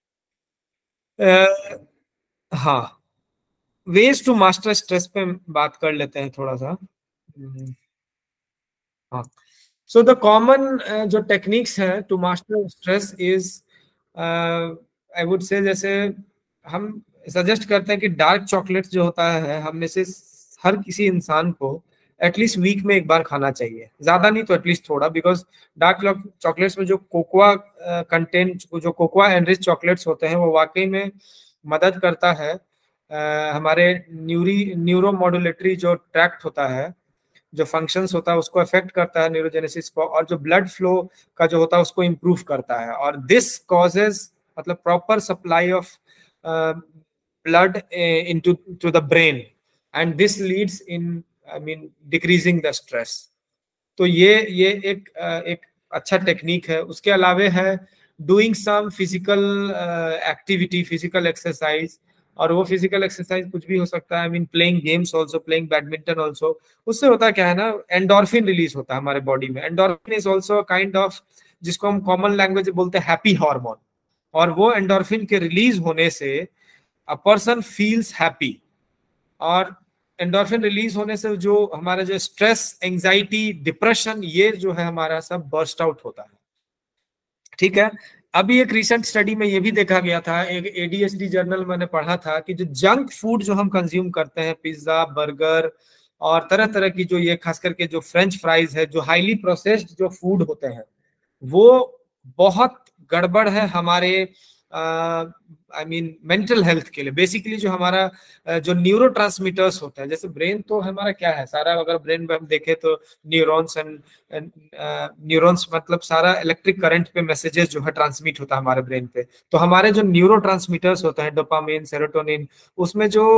हाँ, वेज टू मास्टर स्ट्रेस पे बात कर लेते हैं थोड़ा सा. हाँ, सो द कॉमन जो टेक्निक्स है to master stress is I would say, जैसे हम सजेस्ट करते हैं कि डार्क चॉकलेट जो होता है, हम में से हर किसी इंसान को एटलीस्ट वीक में एक बार खाना चाहिए. ज्यादा नहीं तो एटलीस्ट थोड़ा, बिकॉज डार्क चॉकलेट्स में जो कोकोआ कंटेंट, जो कोकोआ एनरिच चॉकलेट्स होते हैं, वो वाकई में मदद करता है हमारे न्यूरो मॉड्यूलेटरी जो ट्रैक्ट होता है, जो फंक्शंस होता है उसको अफेक्ट करता है, न्यूरोजेनेसिस को, और जो ब्लड फ्लो का जो होता है उसको इम्प्रूव करता है. और दिस कॉजेज मतलब proper supply of blood into to the brain, and this leads in I mean decreasing the stress. तो ये एक अच्छा टेक्निक है. उसके अलावे है doing some physical activity, physical exercise. और वो फिजिकल एक्सरसाइज कुछ भी हो सकता है. I mean playing games also, playing badminton also. उससे होता क्या है ना, एंडोर्फिन रिलीज होता है हमारे बॉडी में. Endorphin is also kind of, जिसको हम कॉमन लैंग्वेज बोलते हैं हैप्पी हार्मोन. और वो एंडोर्फिन के रिलीज होने से अ पर्सन फील्स हैप्पी. और एंडोर्फिन रिलीज होने से जो हमारा जो स्ट्रेस, एंजाइटी, डिप्रेशन, ये जो है हमारा सब बर्स्ट आउट होता है. ठीक है. अभी एक रिसेंट स्टडी में ये भी देखा गया था, एक ADHD जर्नल मैंने पढ़ा था, कि जो जंक फूड जो हम कंज्यूम करते हैं, पिज्जा, बर्गर और तरह तरह की जो ये खास करके जो फ्रेंच फ्राइज है, जो हाईली प्रोसेस्ड जो फूड होते हैं, वो बहुत गड़बड़ है हमारे आई मीन मेंटल हेल्थ के लिए. बेसिकली जो हमारा जो न्यूरो ट्रांसमीटर्स होते हैं, जैसे ब्रेन तो हमारा क्या है सारा, अगर ब्रेन में हम देखें तो न्यूरॉन्स एंड न्यूरॉन्स मतलब सारा इलेक्ट्रिक करंट पे मैसेजेस जो है ट्रांसमिट होता है हमारे ब्रेन पे. तो हमारे जो न्यूरो ट्रांसमीटर्स होते हैं, डोपामिन, सेरोटोनिन, उसमें जो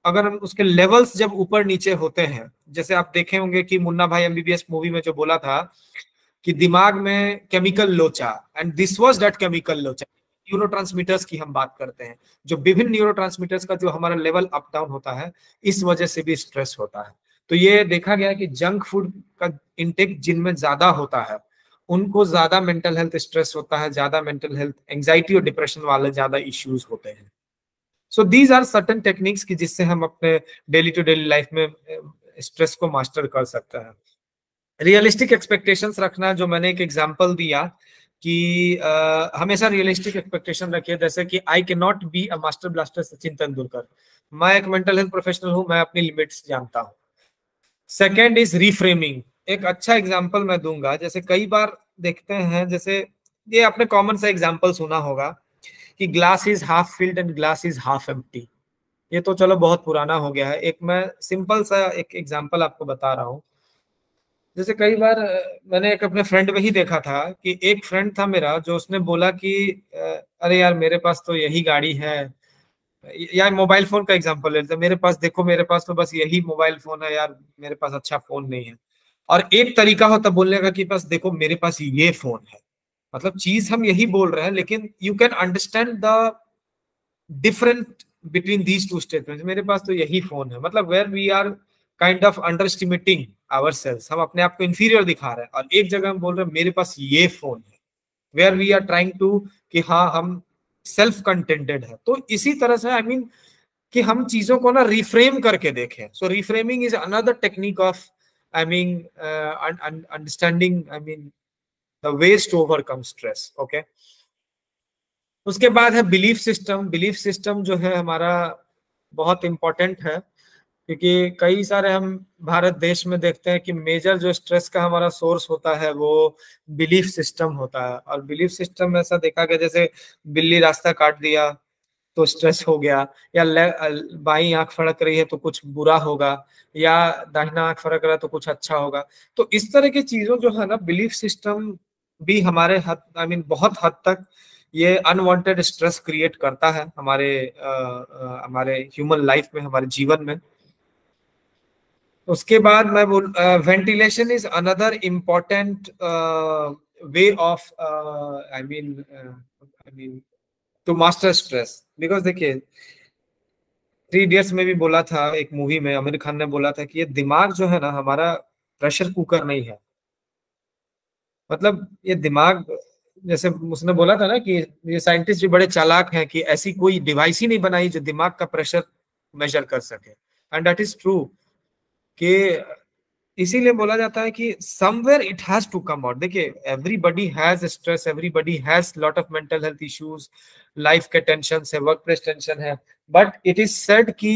अगर हम उसके लेवल्स जब ऊपर नीचे होते हैं, जैसे आप देखे होंगे कि मुन्ना भाई एमबीबीएस मूवी में जो बोला था कि दिमाग में केमिकल लोचा, and this was that chemical लोचा। न्यूरोट्रांसमीटर्स की हम बात करते हैं, जो विभिन्न न्यूरोट्रांसमीटर्स का जो हमारा लेवल अप डाउन होता है, इस वजह से भी स्ट्रेस होता है। तो ये देखा गया कि जंक फूड का इंटेक जिनमें ज्यादा होता है उनको ज्यादा मेंटल हेल्थ स्ट्रेस होता है, ज्यादा मेंटल हेल्थ एंजाइटी और डिप्रेशन वाले ज्यादा इश्यूज होते हैं। So these are certain techniques की जिससे हम अपने डेली टू डेली लाइफ में स्ट्रेस को मास्टर कर सकते हैं। रियलिस्टिक एक्सपेक्टेशंस रखना, जो मैंने एक एग्जांपल दिया कि हमेशा रियलिस्टिक एक्सपेक्टेशन रखिए, जैसे कि I can not be a master blaster Sachin Tendulkar. मैं एक मेंटल हेल्थ प्रोफेशनल हूं, मैं अपनी लिमिट्स जानता हूं। Second is reframing. एक अच्छा एग्जांपल मैं दूंगा, जैसे कई बार देखते हैं, जैसे ये आपने कॉमन सा एग्जांपल सुना होगा कि glass is half filled and glass is half empty. ये तो चलो बहुत पुराना हो गया है। एक मैं सिंपल सा एक एग्जांपल आपको बता रहा हूँ। जैसे कई बार मैंने एक अपने फ्रेंड में ही देखा था कि एक फ्रेंड था मेरा जो उसने बोला कि अरे यार मेरे पास तो यही गाड़ी है, या मोबाइल फोन का एग्जांपल लेते हैं, मेरे पास देखो, मेरे पास तो बस यही मोबाइल फोन है यार, मेरे पास अच्छा फोन नहीं है। और एक तरीका होता बोलने का कि बस देखो मेरे पास ये फोन है, मतलब चीज हम यही बोल रहे हैं, लेकिन you can understand the different between these two statements. मेरे पास तो यही फोन है, मतलब where we are kind of underestimating ourselves, हम अपने आप को इंफीरियर दिखा रहे हैं। और एक जगह हम बोल रहे हैं मेरे पास ये फोन है, where we are trying to कि हाँ हम सेल्फ कंटेंटेड है। तो इसी तरह से आई मीन कि हम चीजों को ना रिफ्रेम करके देखें। सो reframing is another technique of I mean understanding I mean the ways to overcome stress. Okay, उसके बाद है बिलीफ सिस्टम। बिलीफ सिस्टम जो है हमारा बहुत इंपॉर्टेंट है, क्योंकि कई सारे हम भारत देश में देखते हैं कि मेजर जो स्ट्रेस का हमारा सोर्स होता है वो बिलीफ सिस्टम होता है। और बिलीफ सिस्टम ऐसा देखा गया, जैसे बिल्ली रास्ता काट दिया तो स्ट्रेस हो गया, या बाई आंख फड़क रही है तो कुछ बुरा होगा, या दाहिना आंख फड़क रहा है तो कुछ अच्छा होगा। तो इस तरह की चीजों जो है ना, बिलीफ सिस्टम भी हमारे हद आई मीन बहुत हद तक ये अनवांटेड स्ट्रेस क्रिएट करता है हमारे हमारे ह्यूमन लाइफ में, हमारे जीवन में। उसके बाद मैं बोल ventilation is another important way of I mean to master stress. Because देखिए, थ्री इडियट्स में भी बोला था, एक मूवी में आमिर खान ने बोला था कि ये दिमाग जो है ना हमारा प्रेशर कुकर नहीं है। मतलब ये दिमाग, जैसे उसने बोला था ना कि ये साइंटिस्ट भी बड़े चालाक हैं कि ऐसी कोई डिवाइस ही नहीं बनाई जो दिमाग का प्रेशर मेजर कर सके। एंड दैट इज ट्रू कि इसीलिए बोला जाता है कि somewhere it has to come out. देखिए, everybody has stress, everybody has lot of mental health issues, life के टेंशन है, वर्क प्लेस टेंशन है, बट इट इज सेड कि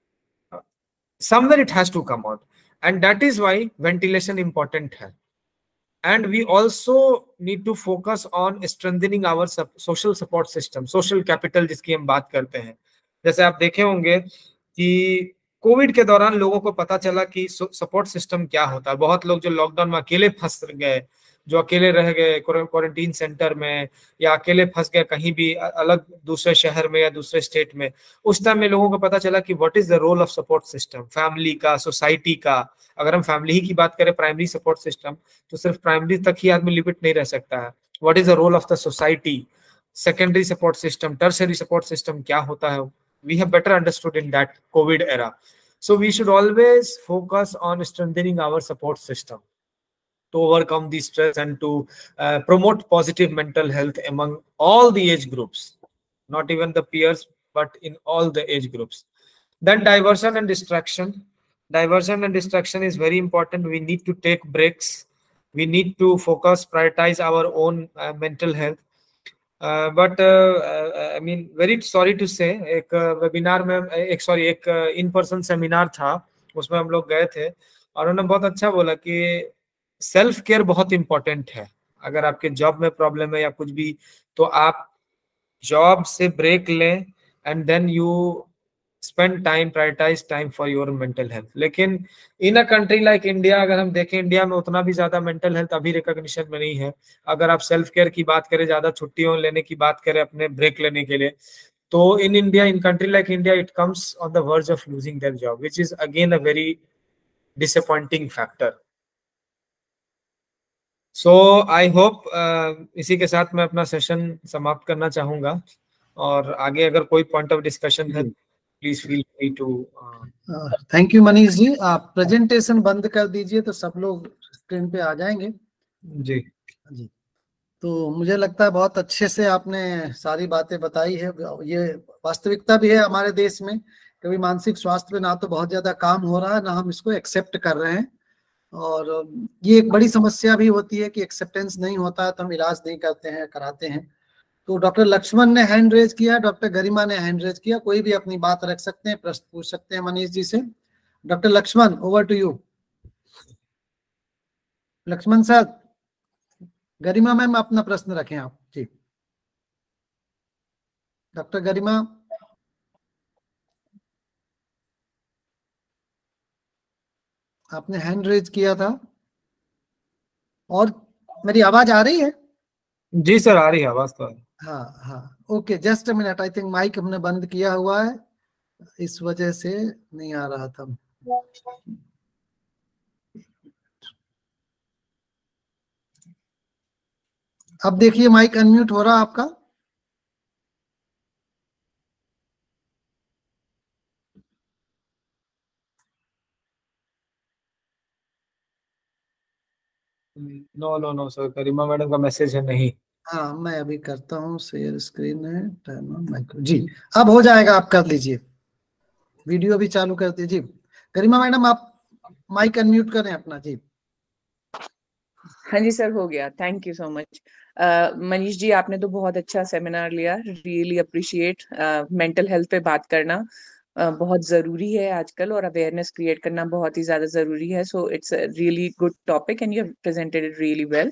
somewhere it has to come out, and that is why ventilation important है। and we also need to focus on strengthening our social support system, social capital जिसकी हम बात करते हैं। जैसे आप देखे होंगे कि कोविड के दौरान लोगों को पता चला कि सपोर्ट सिस्टम क्या होता है। बहुत लोग जो लॉकडाउन में अकेले फंस गए, जो अकेले रह गए क्वारंटीन सेंटर में, या अकेले फंस गए कहीं भी अलग दूसरे शहर में या दूसरे स्टेट में, उस टाइम में लोगों को पता चला कि what is the role of support system, family का, सोसाइटी का। अगर हम फैमिली ही की बात करें, प्राइमरी सपोर्ट सिस्टम, तो सिर्फ प्राइमरी तक ही आदमी लिमिट नहीं रह सकता है। What is the role of the society, secondary support system, tertiary support system क्या होता है, we have better understood in that COVID era. So we should always focus on strengthening our support system to overcome the stress and to promote positive mental health among all the age groups, not even the peers, but in all the age groups. Then diversion and distraction. Diversion and distraction is very important. We need to take breaks. We need to focus, prioritize our own mental health. But I mean very sorry to say, एक वेबिनार में एक इन पर्सन सेमिनार था, उसमें हम लोग गए थे, और उन्होंने बहुत अच्छा बोला कि सेल्फ केयर बहुत इंपॉर्टेंट है। अगर आपके जॉब में प्रॉब्लम है या कुछ भी, तो आप जॉब से ब्रेक लें and then you spend time, prioritize time for your mental health. लेकिन in a country like India, अगर हम देखें, इंडिया में उतना भी ज्यादा मेंटल हेल्थ अभी रिकॉग्निशन में नहीं है। अगर आप सेल्फ केयर की बात करें, ज्यादा छुट्टियों लेने की बात करें, अपने ब्रेक लेने के लिए, So in India, in country like India, it comes on the verge of losing their job, which is again a very disappointing factor. So I hope इसी के साथ मैं अपना सेशन समाप्त करना चाहूँगा, और आगे अगर कोई पॉइंट ऑफ डिस्कशन है please feel free to. Thank you Manish ji, आप प्रेजेंटेशन बंद कर दीजिए तो सब लोग स्क्रीन पे आ जाएंगे. जी जी, तो मुझे लगता है बहुत अच्छे से आपने सारी बातें बताई है. ये वास्तविकता भी है हमारे देश में, कभी मानसिक स्वास्थ्य पे ना तो बहुत ज्यादा काम हो रहा है, ना हम इसको एक्सेप्ट कर रहे हैं. और ये एक बड़ी समस्या भी होती है कि एक्सेप्टेंस नहीं होता है तो हम इलाज नहीं करते हैं, कराते हैं. तो डॉक्टर लक्ष्मण ने हैंड रेज किया, डॉक्टर गरिमा ने हैंड रेज किया. कोई भी अपनी बात रख सकते हैं, प्रश्न पूछ सकते हैं मनीष जी से. Doctor Laxman, over to you. Laxman sir, Garima ma'am अपना प्रश्न रखें आप जी. डॉक्टर गरिमा, आपने हैंड रेज किया था. और मेरी आवाज आ रही है? जी सर, आ रही है आवाज तो. हाँ हाँ, okay, just a minute. I think mic हमने बंद किया हुआ है, इस वजह से नहीं आ रहा था. अब देखिए माइक अनम्यूट हो रहा आपका. No no no sir, Garima madam का मैसेज है नहीं. हाँ, मैं अभी करता हूँ, शेयर स्क्रीन है, टर्न ऑन माइक्रो. जी, अब हो जाएगा, आप कर लीजिए. वीडियो भी चालू कर दीजिए. गरिमा मैडम, आप माइक अनम्यूट करें अपना. जी हाँ जी सर, हो गया. Thank you so much. Manish ji, आपने तो बहुत अच्छा सेमिनार लिया. Really appreciate. मेंटल हेल्थ पे बात करना बहुत जरूरी है आजकल, और अवेयरनेस क्रिएट करना बहुत ही ज्यादा जरूरी है. So it's really good topic and you have presented it really well.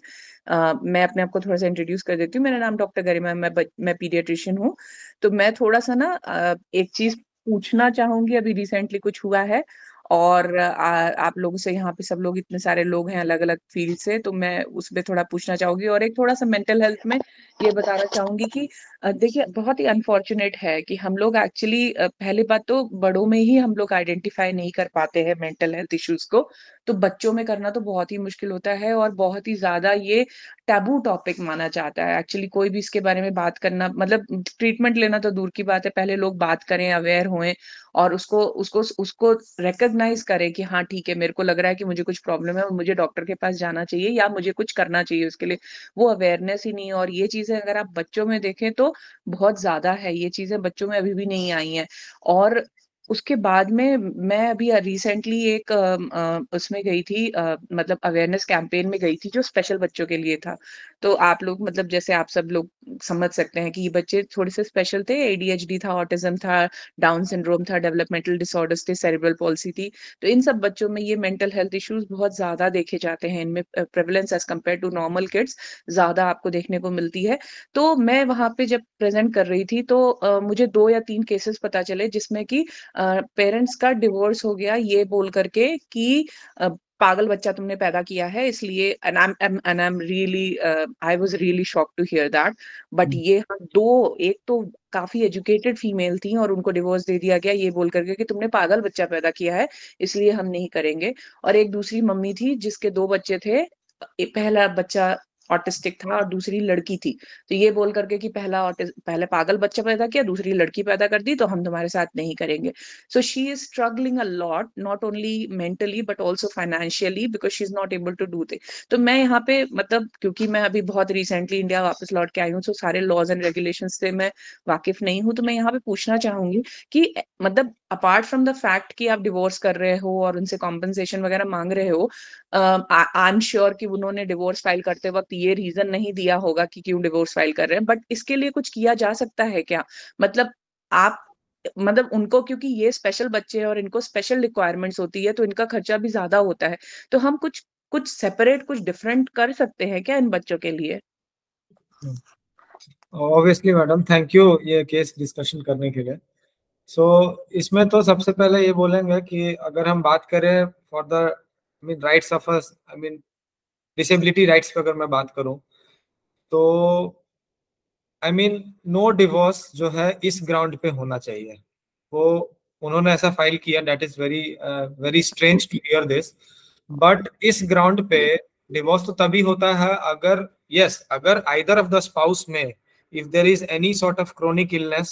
मैं अपने आप को थोड़ा सा इंट्रोड्यूस कर देती हूँ. मेरा नाम डॉक्टर गरिमा, मैं पीडियाट्रिशियन हूँ. तो मैं थोड़ा सा ना एक चीज पूछना चाहूंगी. अभी रिसेंटली कुछ हुआ है, और आप लोगों से, यहाँ पे सब लोग, इतने सारे लोग हैं अलग अलग फील्ड से, तो मैं उसमें थोड़ा पूछना चाहूंगी. और एक थोड़ा सा मेंटल हेल्थ में ये बताना चाहूंगी कि देखिए, बहुत ही अनफॉर्चुनेट है कि हम लोग एक्चुअली, पहली बात तो बड़ों में ही हम लोग आइडेंटिफाई नहीं कर पाते हैं मेंटल हेल्थ इश्यूज को. तो बच्चों में करना तो बहुत ही मुश्किल होता है, और बहुत ही ज्यादा ये टैबू टॉपिक माना जाता है. एक्चुअली कोई भी इसके बारे में बात करना, मतलब ट्रीटमेंट लेना तो दूर की बात है, पहले लोग बात करें, अवेयर हों, और उसको उसको उसको रिकॉग्नाइज करें कि हाँ ठीक है, मेरे को लग रहा है कि मुझे कुछ प्रॉब्लम है और मुझे डॉक्टर के पास जाना चाहिए या मुझे कुछ करना चाहिए उसके लिए. वो अवेयरनेस ही नहीं है. और ये चीजें अगर आप बच्चों में देखें तो बहुत ज्यादा है. ये चीजें बच्चों में अभी भी नहीं आई हैं. और उसके बाद में मैं अभी रिसेंटली एक उसमें गई थी, मतलब अवेयरनेस कैंपेन में गई थी जो स्पेशल बच्चों के लिए था. तो आप लोग, मतलब जैसे आप सब लोग समझ सकते हैं कि ये बच्चे थोड़े से स्पेशल थे. एडीएचडी था, ऑटिज्म था, डाउन सिंड्रोम था, डेवलपमेंटल डिसऑर्डर्स थे, सेरेब्रल पॉलिसी थी. तो इन सब बच्चों में ये मेंटल हेल्थ इश्यूज बहुत ज्यादा देखे जाते हैं. इनमें prevalence as compared to normal kids ज्यादा आपको देखने को मिलती है. तो मैं वहां पे जब प्रेजेंट कर रही थी तो मुझे 2 या 3 केसेस पता चले जिसमें कि पेरेंट्स का डिवोर्स हो गया ये बोल करके कि पागल बच्चा तुमने पैदा किया है, इसलिए and I am really, I was really shocked to hear that. But ये दो, एक तो काफी एजुकेटेड फीमेल थी और उनको डिवोर्स दे दिया गया ये बोल करके कि तुमने पागल बच्चा पैदा किया है, इसलिए हम नहीं करेंगे. और एक दूसरी मम्मी थी जिसके 2 बच्चे थे. पहला बच्चा ऑटिस्टिक था और दूसरी लड़की थी. तो ये बोल करके कि पहले पागल बच्चा पैदा किया, दूसरी लड़की पैदा कर दी, तो हम तुम्हारे साथ नहीं करेंगे. So she is struggling a lot, not only mentally but also financially, because she is not able to do thing. तो मैं यहाँ पे, मतलब क्योंकि मैं अभी बहुत रिसेंटली इंडिया वापस लौट के आई हूँ, तो सारे लॉज एंड रेगुलेशन से मैं वाकिफ नहीं हूँ. तो मैं यहाँ पे पूछना चाहूंगी कि मतलब अपार्ट फ्रॉम द फैक्ट कि आप डिवोर्स कर रहे हो और उनसे कॉम्पनसेशन वगैरह मांग रहे हो, आई एम श्योर कि उन्होंने डिवोर्स फाइल करते वक्त ये रीजन नहीं दिया होगा कि क्यों डिवोर्स फाइल कर रहे हैं. बट इसके लिए कुछ किया जा सकता है क्या? मतलब आप, मतलब उनको, क्योंकि ये स्पेशल बच्चे हैं और इनको स्पेशल रिक्वायरमेंट्स होती है तो इनका खर्चा भी ज्यादा होता है. तो हम कुछ कुछ सेपरेट, कुछ डिफरेंट कर सकते हैं क्या इन बच्चों के लिए? ऑब्वियसली मैडम, थैंक यू ये केस डिस्कशन करने के लिए. सो इसमें तो सबसे पहले ये बोलेंगे कि अगर हम बात करें for the rights of us, disability rights पे अगर मैं बात करूं तो आई मीन नो डिवोर्स जो है इस ग्राउंड पे होना चाहिए। वो उन्होंने ऐसा फाइल किया, that is very very strange to hear this, but इस ग्राउंड पे डिवोर्स तो तभी होता है अगर अगर आइदर ऑफ द स्पाउस में if there is any sort of chronic illness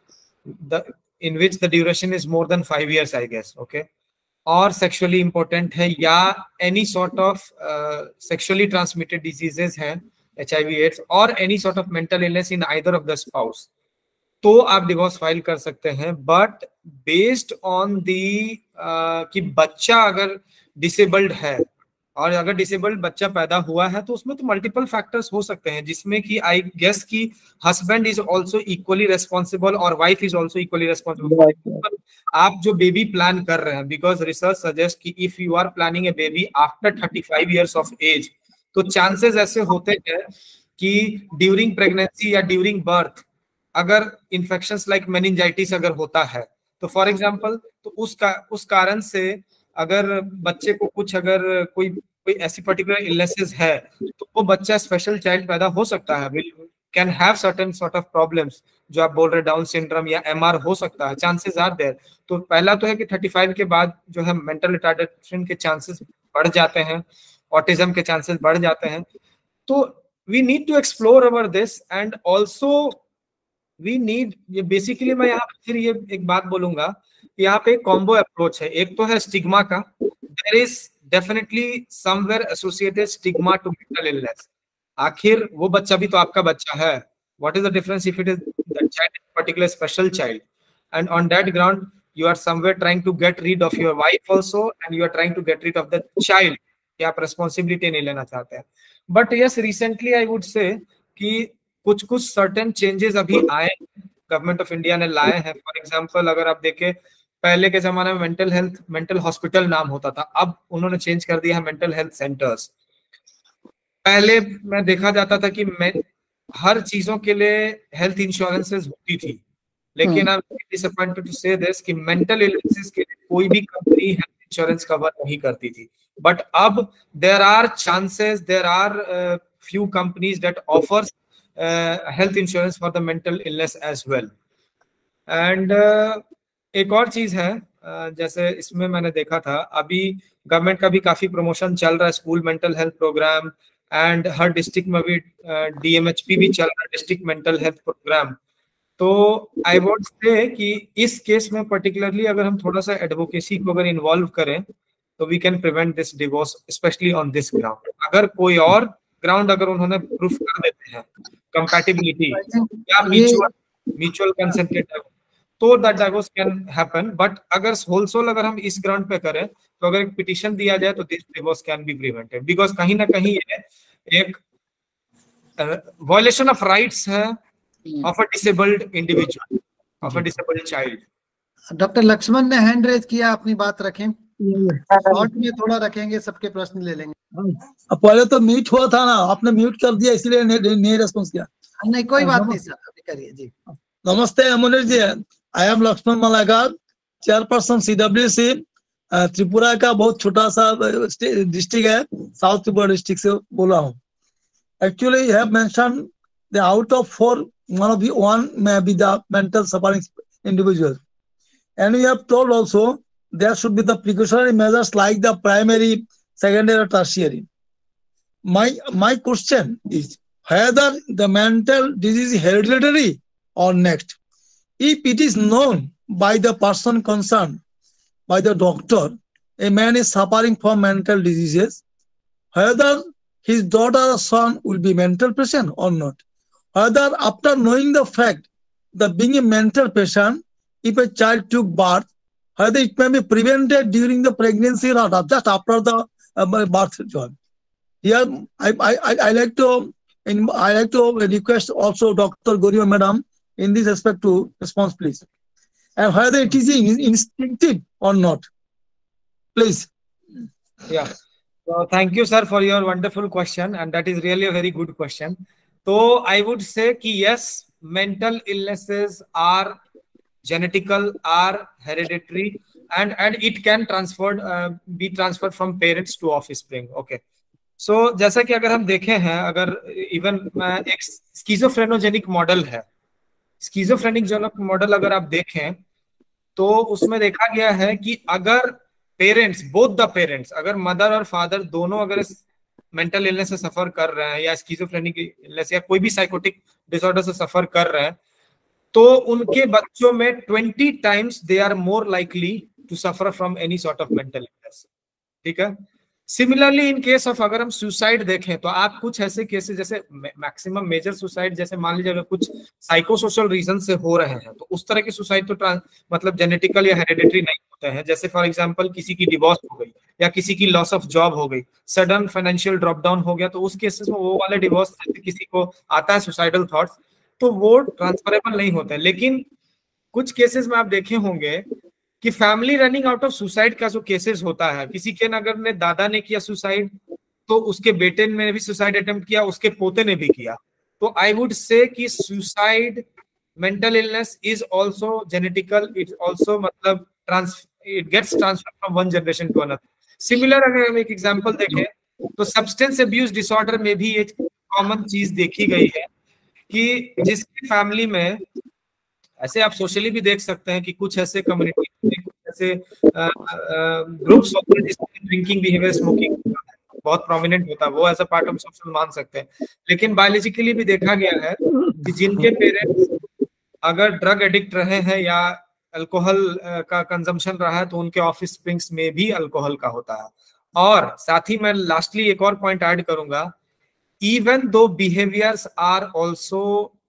in which the duration is more than 5 years, I guess, okay, or sexually important है, या any sort of sexually transmitted diseases हैं, HIV AIDS, or any sort of mental illness in either of the spouse, तो आप डिवोर्स फाइल कर सकते हैं। बट बेस्ड ऑन दी कि बच्चा अगर डिसेबल्ड है, और अगर डिसेबल्ड बच्चा पैदा हुआ है तो उसमें तो मल्टीपल फैक्टर्स हो सकते हैं, जिसमें कि आई गेस कि husband is also equally responsible और wife is also equally responsible. आप जो बेबी प्लान कर रहे हैं, बिकॉज रिसर्च सजेस्ट कि if you are planning a baby after 35 years of age, तो चांसेस ऐसे होते हैं कि ड्यूरिंग प्रेगनेंसी या ड्यूरिंग बर्थ अगर इन्फेक्शंस लाइक मेनिंजाइटिस अगर होता है, तो फॉर एग्जांपल, तो उस कारण से अगर बच्चे को कुछ अगर कोई ऐसी पर्टिकुलर इलनेसेस है, तो वो बच्चा स्पेशल चाइल्ड पैदा हो सकता है, can have certain sort of problems, जो आप बोल रहे डाउन सिंड्रोम या एमआर हो सकता है, चांसेस आर देयर। तो पहला तो है कि 35 के बाद जो है मेंटल रिटार्डेशन के चांसेस बढ़ जाते हैं, ऑटिज्म के चांसेस बढ़ जाते हैं। तो we need to explore our this, and also we need, ये बेसिकली मैं यहाँ फिर ये एक बात बोलूंगा, यहाँ पे कॉम्बो अप्रोच है। एक तो है स्टिग्मा का, there is definitely somewhere associated stigma to mental illness. आखिर वो बच्चा भी तो आपका बच्चा है, what is the difference if it is that child particular special child, and on that ground you are somewhere trying to get rid of your wife also, and you are trying to get rid of the child, कि आप रिस्पॉन्सिबिलिटी नहीं लेना चाहते हैं। But yes, recently I would say कि कुछ सर्टेन चेंजेस अभी आए, गवर्नमेंट ऑफ इंडिया ने लाए हैं। फॉर एग्जांपल, अगर आप देखें, पहले के जमाने में मेंटल हॉस्पिटल नाम होता था, अब उन्होंने चेंज कर दिया है मेंटल हेल्थ सेंटर्स। पहले मैं देखा जाता था कि हर चीजों के लिए हेल्थ इंश्योरेंसेस होती थी, लेकिन अब डिसअपॉइंटेड टू से दिस कि मेंटल इलनेसेस के लिए कोई भी कंपनी हेल्थ इंश्योरेंस कवर नहीं करती थी। बट अब there are chances, there are few companies that offers health insurance for the mental illness as well. And एक और चीज है, जैसे इसमें मैंने देखा था अभी गवर्नमेंट का भी काफी प्रमोशन चल रहा है, school mental health program, and हर डिस्ट्रिक्ट में भी DMHP भी चल रहा है, डिस्ट्रिक्ट मेंटल हेल्थ प्रोग्राम। तो आई वुड से कि इस केस में पर्टिकुलरली अगर हम थोड़ा सा एडवोकेसी को अगर इन्वॉल्व करें, तो we can prevent this divorce, specially on this ground. अगर कोई और ग्राउंड अगर उन्होंने प्रूफ कर देते हैं, कंपैटिबिलिटी या म्यूचुअल कंसेंटेड, तो that divorce can happen. But अगर होलसोल अगर हम इस ग्राउंड पे करें, तो अगर एक पिटीशन दिया जाए, तो this divorce can be prevented, because कहीं ना कहीं ये एक वायलेशन ऑफ राइट्स है of a disabled individual, of a disabled child. Doctor Laxman ने हैंड रेज किया, अपनी बात रखें, शॉर्ट में थोड़ा रखेंगे, सबके प्रश्न ले लेंगे। पहले तो म्यूट हुआ था ना, आपने म्यूट कर दिया, इसलिए नहीं रेस्पॉन्स किया। नहीं, कोई बात नहीं सर, अभी करिए जी। नमस्ते Munir ji, I am Laxman Malakar, chairperson CWC। Tripura का बहुत छोटा सा डिस्ट्रिक्ट है, साउथ त्रिपुरा डिस्ट्रिक्ट से बोला हूँ। Actually you have mention the out of 4 one may be the mental suffering individual, and you have told also there should be the precautionary measures like the primary, secondary, or tertiary. My question is whether the mental disease is hereditary or not. If it is known by the person concerned, by the doctor, a man is suffering from mental diseases, whether his daughter or son will be mental patient or not. Whether after knowing the fact that being a mental patient, if a child took birth, whether it may be prevented during the pregnancy or just after the birth job. Here, I like to request also Dr. Gorima Madam in this aspect to respond, please, and whether it is instinctive or not, please. Yeah. So thank you, sir, for your wonderful question, and that is really a very good question. So I would say कि yes, mental illnesses are genetical, are hereditary, and it can be transferred from parents to offspring. Okay. So जैसा कि अगर हम देखें हैं, अगर इवन एक स्किज़ोफ्रेनोजेनिक मॉडल है, स्किज़ोफ्रेनिक मॉडल अगर आप देखें तो उसमें देखा गया है कि अगर पेरेंट्स, बोथ द पेरेंट्स, अगर मदर और फादर दोनों अगर मेंटल इलनेस से सफर कर रहे हैं या स्किज़ोफ्रेनिक इलनेस या कोई भी साइकोटिक डिसऑर्डर से सफर कर रहे हैं, तो उनके बच्चों में 20 times they are more likely to suffer from any sort of mental illness. ठीक है। सिमिलरली इन केस ऑफ अगर हम सुसाइड देखें तो आप कुछ ऐसे केसेस, जैसे मैक्सिमम मेजर सुसाइड, जैसे मान लीजिए अगर कुछ साइकोसोशल रीजन से हो रहे हैं तो उस तरह की सुसाइड तो मतलब जेनेटिकल या हेरिडिटरी नहीं होते हैं। जैसे फॉर एग्जांपल किसी की डिवोर्स हो गई या किसी की लॉस ऑफ जॉब हो गई, सडन फाइनेंशियल ड्रॉप डाउन हो गया, तो उस केसेस में वो वाले डिवोर्स किसी को आता है सुसाइडल थॉट्स, तो वो ट्रांसफरेबल नहीं होते। लेकिन कुछ केसेस में आप देखे होंगे कि family running out of suicide का जो केसेस होता है, किसी के अगर ने दादा ने किया सुसाइड तो उसके बेटे ने भी सुसाइड अटेम्प्ट किया, उसके पोते ने भी किया। तो आई वुड से कि suicide, mental illness is also genetical, it also मतलब it gets transfer from one generation to another. Similar अगर हम एक एग्जांपल देखें तो सब्सटेंस अब्यूज डिसऑर्डर में भी एक कॉमन चीज देखी गई है कि जिसकी फैमिली में, ऐसे आप सोशली भी देख सकते हैं कि कुछ ऐसे कम्युनिटी, कुछ ऐसे ग्रुप्स होते हैं जिसमें ड्रिंकिंग बिहेवियर, स्मोकिंग बहुत प्रोमिनेंट होता है, वो as a part of social मान सकते हैं। लेकिन बायोलॉजिकली भी देखा गया है कि जिनके पेरेंट्स अगर ड्रग एडिक्ट रहे हैं या अल्कोहल का कंजम्पशन रहा है तो उनके ऑफिस स्प्रिंग्स में भी अल्कोहल का होता है। और साथ ही मैं लास्टली एक और पॉइंट ऐड करूंगा, इवन दो behaviours are also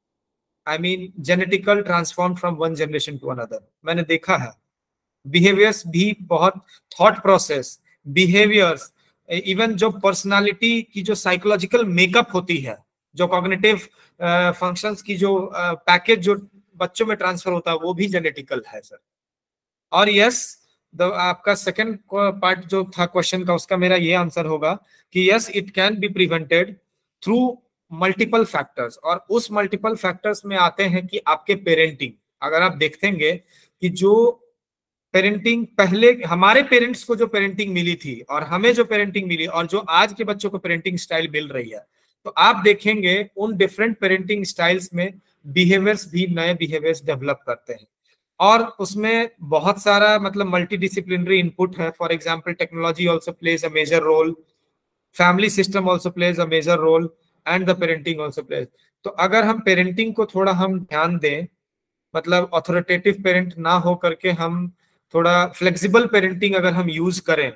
genetical transform from one generation to another. मैंने देखा है बिहेवियर्स भी बहुत, थॉट प्रोसेस, बिहेवियर्स, इवन जो पर्सनालिटी की जो साइकोलॉजिकल मेकअप होती है, जो कॉग्निटिव फंक्शंस की जो पैकेज जो बच्चों में ट्रांसफर होता है, वो भी जेनेटिकल है सर। और यस, आपका सेकंड पार्ट जो था क्वेश्चन का, उसका मेरा ये आंसर होगा कि yes, it can be prevented through multiple factors. और उस मल्टीपल फैक्टर्स में आते हैं कि आपके पेरेंटिंग, अगर आप देखेंगे कि जो पेरेंटिंग पहले हमारे पेरेंट्स को जो पेरेंटिंग मिली थी और हमें जो पेरेंटिंग मिली और जो आज के बच्चों को पेरेंटिंग स्टाइल मिल रही है, तो आप देखेंगे उन डिफरेंट पेरेंटिंग स्टाइल्स में बिहेवियर्स भी नए बिहेवियर्स डेवलप करते हैं। और उसमें बहुत सारा मतलब मल्टी डिसिप्लिनरी इनपुट है। For example technology also plays a major role, family system also plays a major role, and the parenting also plays. तो अगर हम पेरेंटिंग को थोड़ा हम ध्यान दें, मतलब अथॉरिटेटिव पेरेंट ना हो करके हम थोड़ा फ्लेक्सिबल पेरेंटिंग अगर हम यूज करें,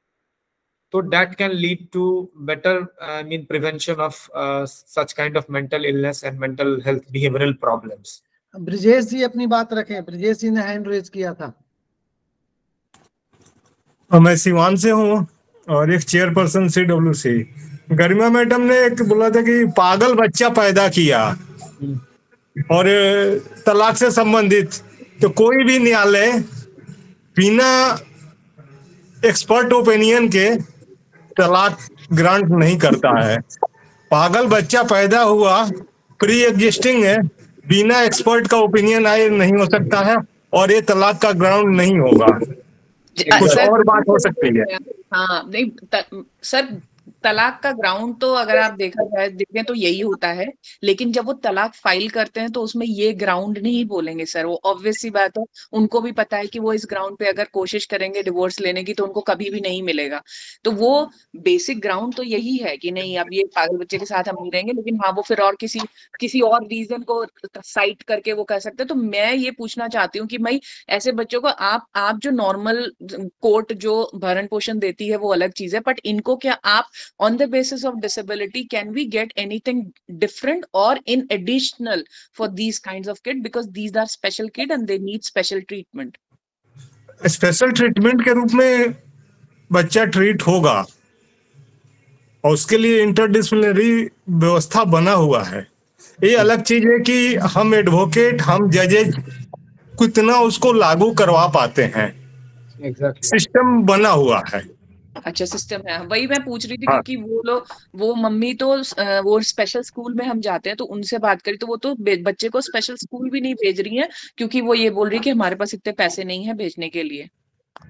तो that can lead to better prevention of such kind of mental illness and mental health behavioral problems. Brijesh जी अपनी बात रखें। ब्रिजेश जी ने हैंड रेज किया था। मैं सिवान से हूँ और एक चेयरपर्सन CWC। गरिमा मैडम ने एक बोला था कि पागल बच्चा पैदा किया, और तलाक से संबंधित तो कोई भी न्यायालय बिना एक्सपर्ट ओपिनियन के तलाक ग्रांट नहीं करता है। पागल बच्चा पैदा हुआ प्री एग्जिस्टिंग है, बिना एक्सपर्ट का ओपिनियन आए नहीं हो सकता है, और ये तलाक का ग्राउंड नहीं होगा। कुछ और बात हो सकती है। हाँ नहीं सर, तलाक का ग्राउंड तो अगर आप देखें तो यही होता है, लेकिन जब वो तलाक फाइल करते हैं तो उसमें ये ग्राउंड नहीं बोलेंगे सर। वो ऑब्वियस सी बात है, उनको भी पता है कि वो इस ग्राउंड पे अगर कोशिश करेंगे डिवोर्स लेने की तो उनको कभी भी नहीं मिलेगा। तो वो बेसिक ग्राउंड तो यही है कि नहीं, अब ये पागल बच्चे के साथ हम नहीं रहेंगे, लेकिन हाँ वो फिर और किसी और रीजन को साइट करके वो कर सकते हैं। तो मैं ये पूछना चाहती हूँ कि भाई ऐसे बच्चों को आप जो नॉर्मल कोर्ट जो भरण पोषण देती है वो अलग चीज है, बट इनको क्या आप on the basis of disability can we get anything different or in additional for these kinds of kids, because these are special kids and they need special treatment? Special treatment के रूप में बच्चा ट्रीट होगा, और उसके लिए इंटरडिसिप्लिनरी व्यवस्था बना हुआ है। ये अलग चीज है कि हम एडवोकेट, हम जजेज कितना उसको लागू करवा पाते हैं। सिस्टम बना हुआ है। अच्छा, सिस्टम है, वही मैं पूछ रही थी। हाँ। क्योंकि वो मम्मी तो वो स्पेशल स्कूल में हम जाते हैं तो उनसे बात करी तो वो तो बच्चे को स्पेशल स्कूल भी नहीं भेज रही हैं, क्योंकि वो ये बोल रही है कि हमारे पास इतने पैसे नहीं है भेजने के लिए।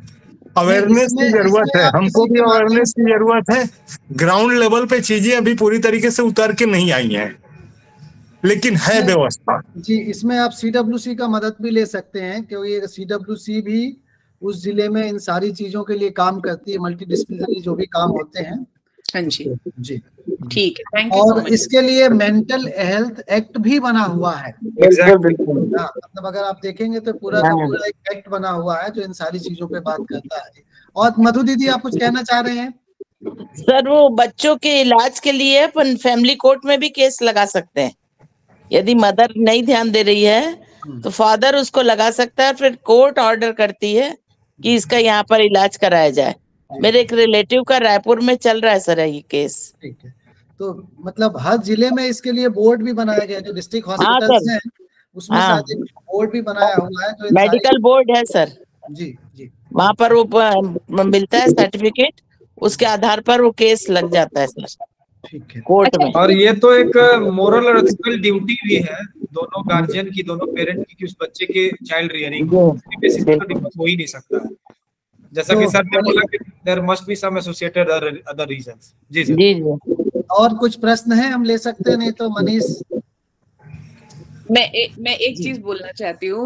अवेयरनेस की जरूरत है, आप हमको किसी भी के माध्यम अवेयरनेस की से- जरूरत है। ग्राउंड लेवल पे चीजें अभी पूरी तरीके से उतर के नहीं आई हैं, लेकिन है व्यवस्था। जी, इसमें आप CWC का मदद भी ले सकते हैं, क्योंकि CWC भी उस जिले में इन सारी चीजों के लिए काम करती है, मल्टीडिसिप्लिनरी जो भी काम होते हैं। हाँ जी, जी ठीक है, थैंक यू सो और मच। इसके लिए मेंटल हेल्थ एक्ट भी बना हुआ है। Exactly. हाँ, मतलब अगर आप देखेंगे तो पूरा का पूरा एक एक्ट बना हुआ है जो इन सारी चीजों पे बात करता है। और मधु दीदी, आप कुछ कहना चाह रहे हैं? सर, वो बच्चों के इलाज के लिए अपन फैमिली कोर्ट में भी केस लगा सकते हैं। यदि मदर नहीं ध्यान दे रही है तो फादर उसको लगा सकता है, फिर कोर्ट ऑर्डर करती है कि इसका यहाँ पर इलाज कराया जाए। मेरे एक रिलेटिव का रायपुर में चल रहा है सर ये केस। ठीक है, तो मतलब हर जिले में इसके लिए बोर्ड भी बनाया गया है, जो डिस्ट्रिक्ट हाँ हॉस्पिटल्स सर, हैं उसमें हाँ, शायद एक बोर्ड भी बनाया हुआ है जो इन मेडिकल बोर्ड है सर, जी जी वहाँ पर वो मिलता है सर्टिफिकेट, उसके आधार पर वो केस लग जाता है सर ठीक है। कोर्ट में। और ये तो एक मोरल और एथिकल ड्यूटी भी है दोनों गार्जियन की, दोनों पेरेंट की, कि उस बच्चे के चाइल्ड रियरिंग बेसिस पे तो डिफर हो ही नहीं सकता है। जैसा कि सर ने बोला कि there must be some associated other reasons. जी सर। जी जी। और कुछ प्रश्न है हम ले सकते हैं, नहीं तो मनीष। मैं एक चीज बोलना चाहती हूँ,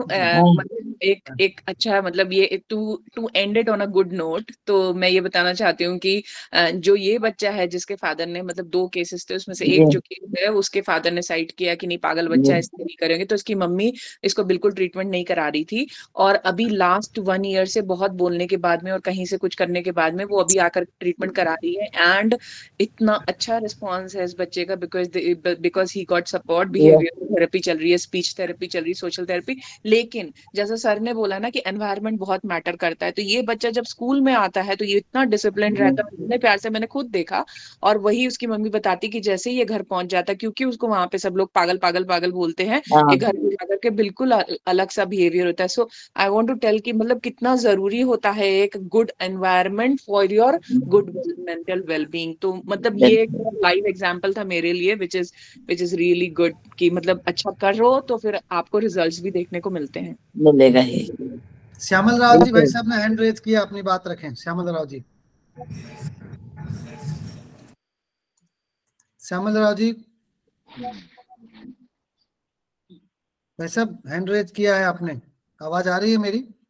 एक अच्छा, मतलब ये to end it on a good note, तो मैं ये बताना चाहती हूँ कि जो ये बच्चा है जिसके फादर ने, मतलब 2 केसेस थे उसमें से एक जो केस है उसके फादर ने साइड किया कि नहीं पागल बच्चा है, इससे नहीं करेंगे, तो इसकी मम्मी इसको बिल्कुल ट्रीटमेंट नहीं करा रही थी। और अभी लास्ट 1 ईयर से बहुत बोलने के बाद में और कहीं से कुछ करने के बाद में वो अभी आकर ट्रीटमेंट करा रही है। एंड इतना अच्छा रिस्पॉन्स है इस बच्चे का, because he got support, behaviour therapy चल रही है, स्पीच थेरेपी चल रही है, सोशल थेरेपी। लेकिन जैसा सर ने बोला ना कि एनवायरनमेंट बहुत मैटर करता है, तो ये बच्चा जब स्कूल में आता है तो ये इतना डिसिप्लिन रहता है, इतने प्यार से, मैंने खुद देखा। और वही उसकी मम्मी बताती कि जैसे ही ये घर पहुंच जाता है, क्योंकि उसको वहां पे सब लोग पागल पागल पागल बोलते हैं, ये घर में जाकर के बिल्कुल अलग सा बिहेवियर होता है। So I want to tell कि मतलब कितना जरूरी होता है एक good environment for your good mental wellbeing. तो मतलब ये एक लाइव एग्जांपल था मेरे लिए, विच इज रियली गुड, कि मतलब अच्छा कर रहे हो तो फिर आपको रिजल्ट्स भी देखने को मिलते हैं। मिलेगा ही। श्यामल राव जी, भाई साहब ने हैंड रेज किया, अपनी बात रखें। श्यामल राव जी, श्यामल राव जी, भाई साहब हैंड रेज किया है आपने, आवाज आ रही है मेरी?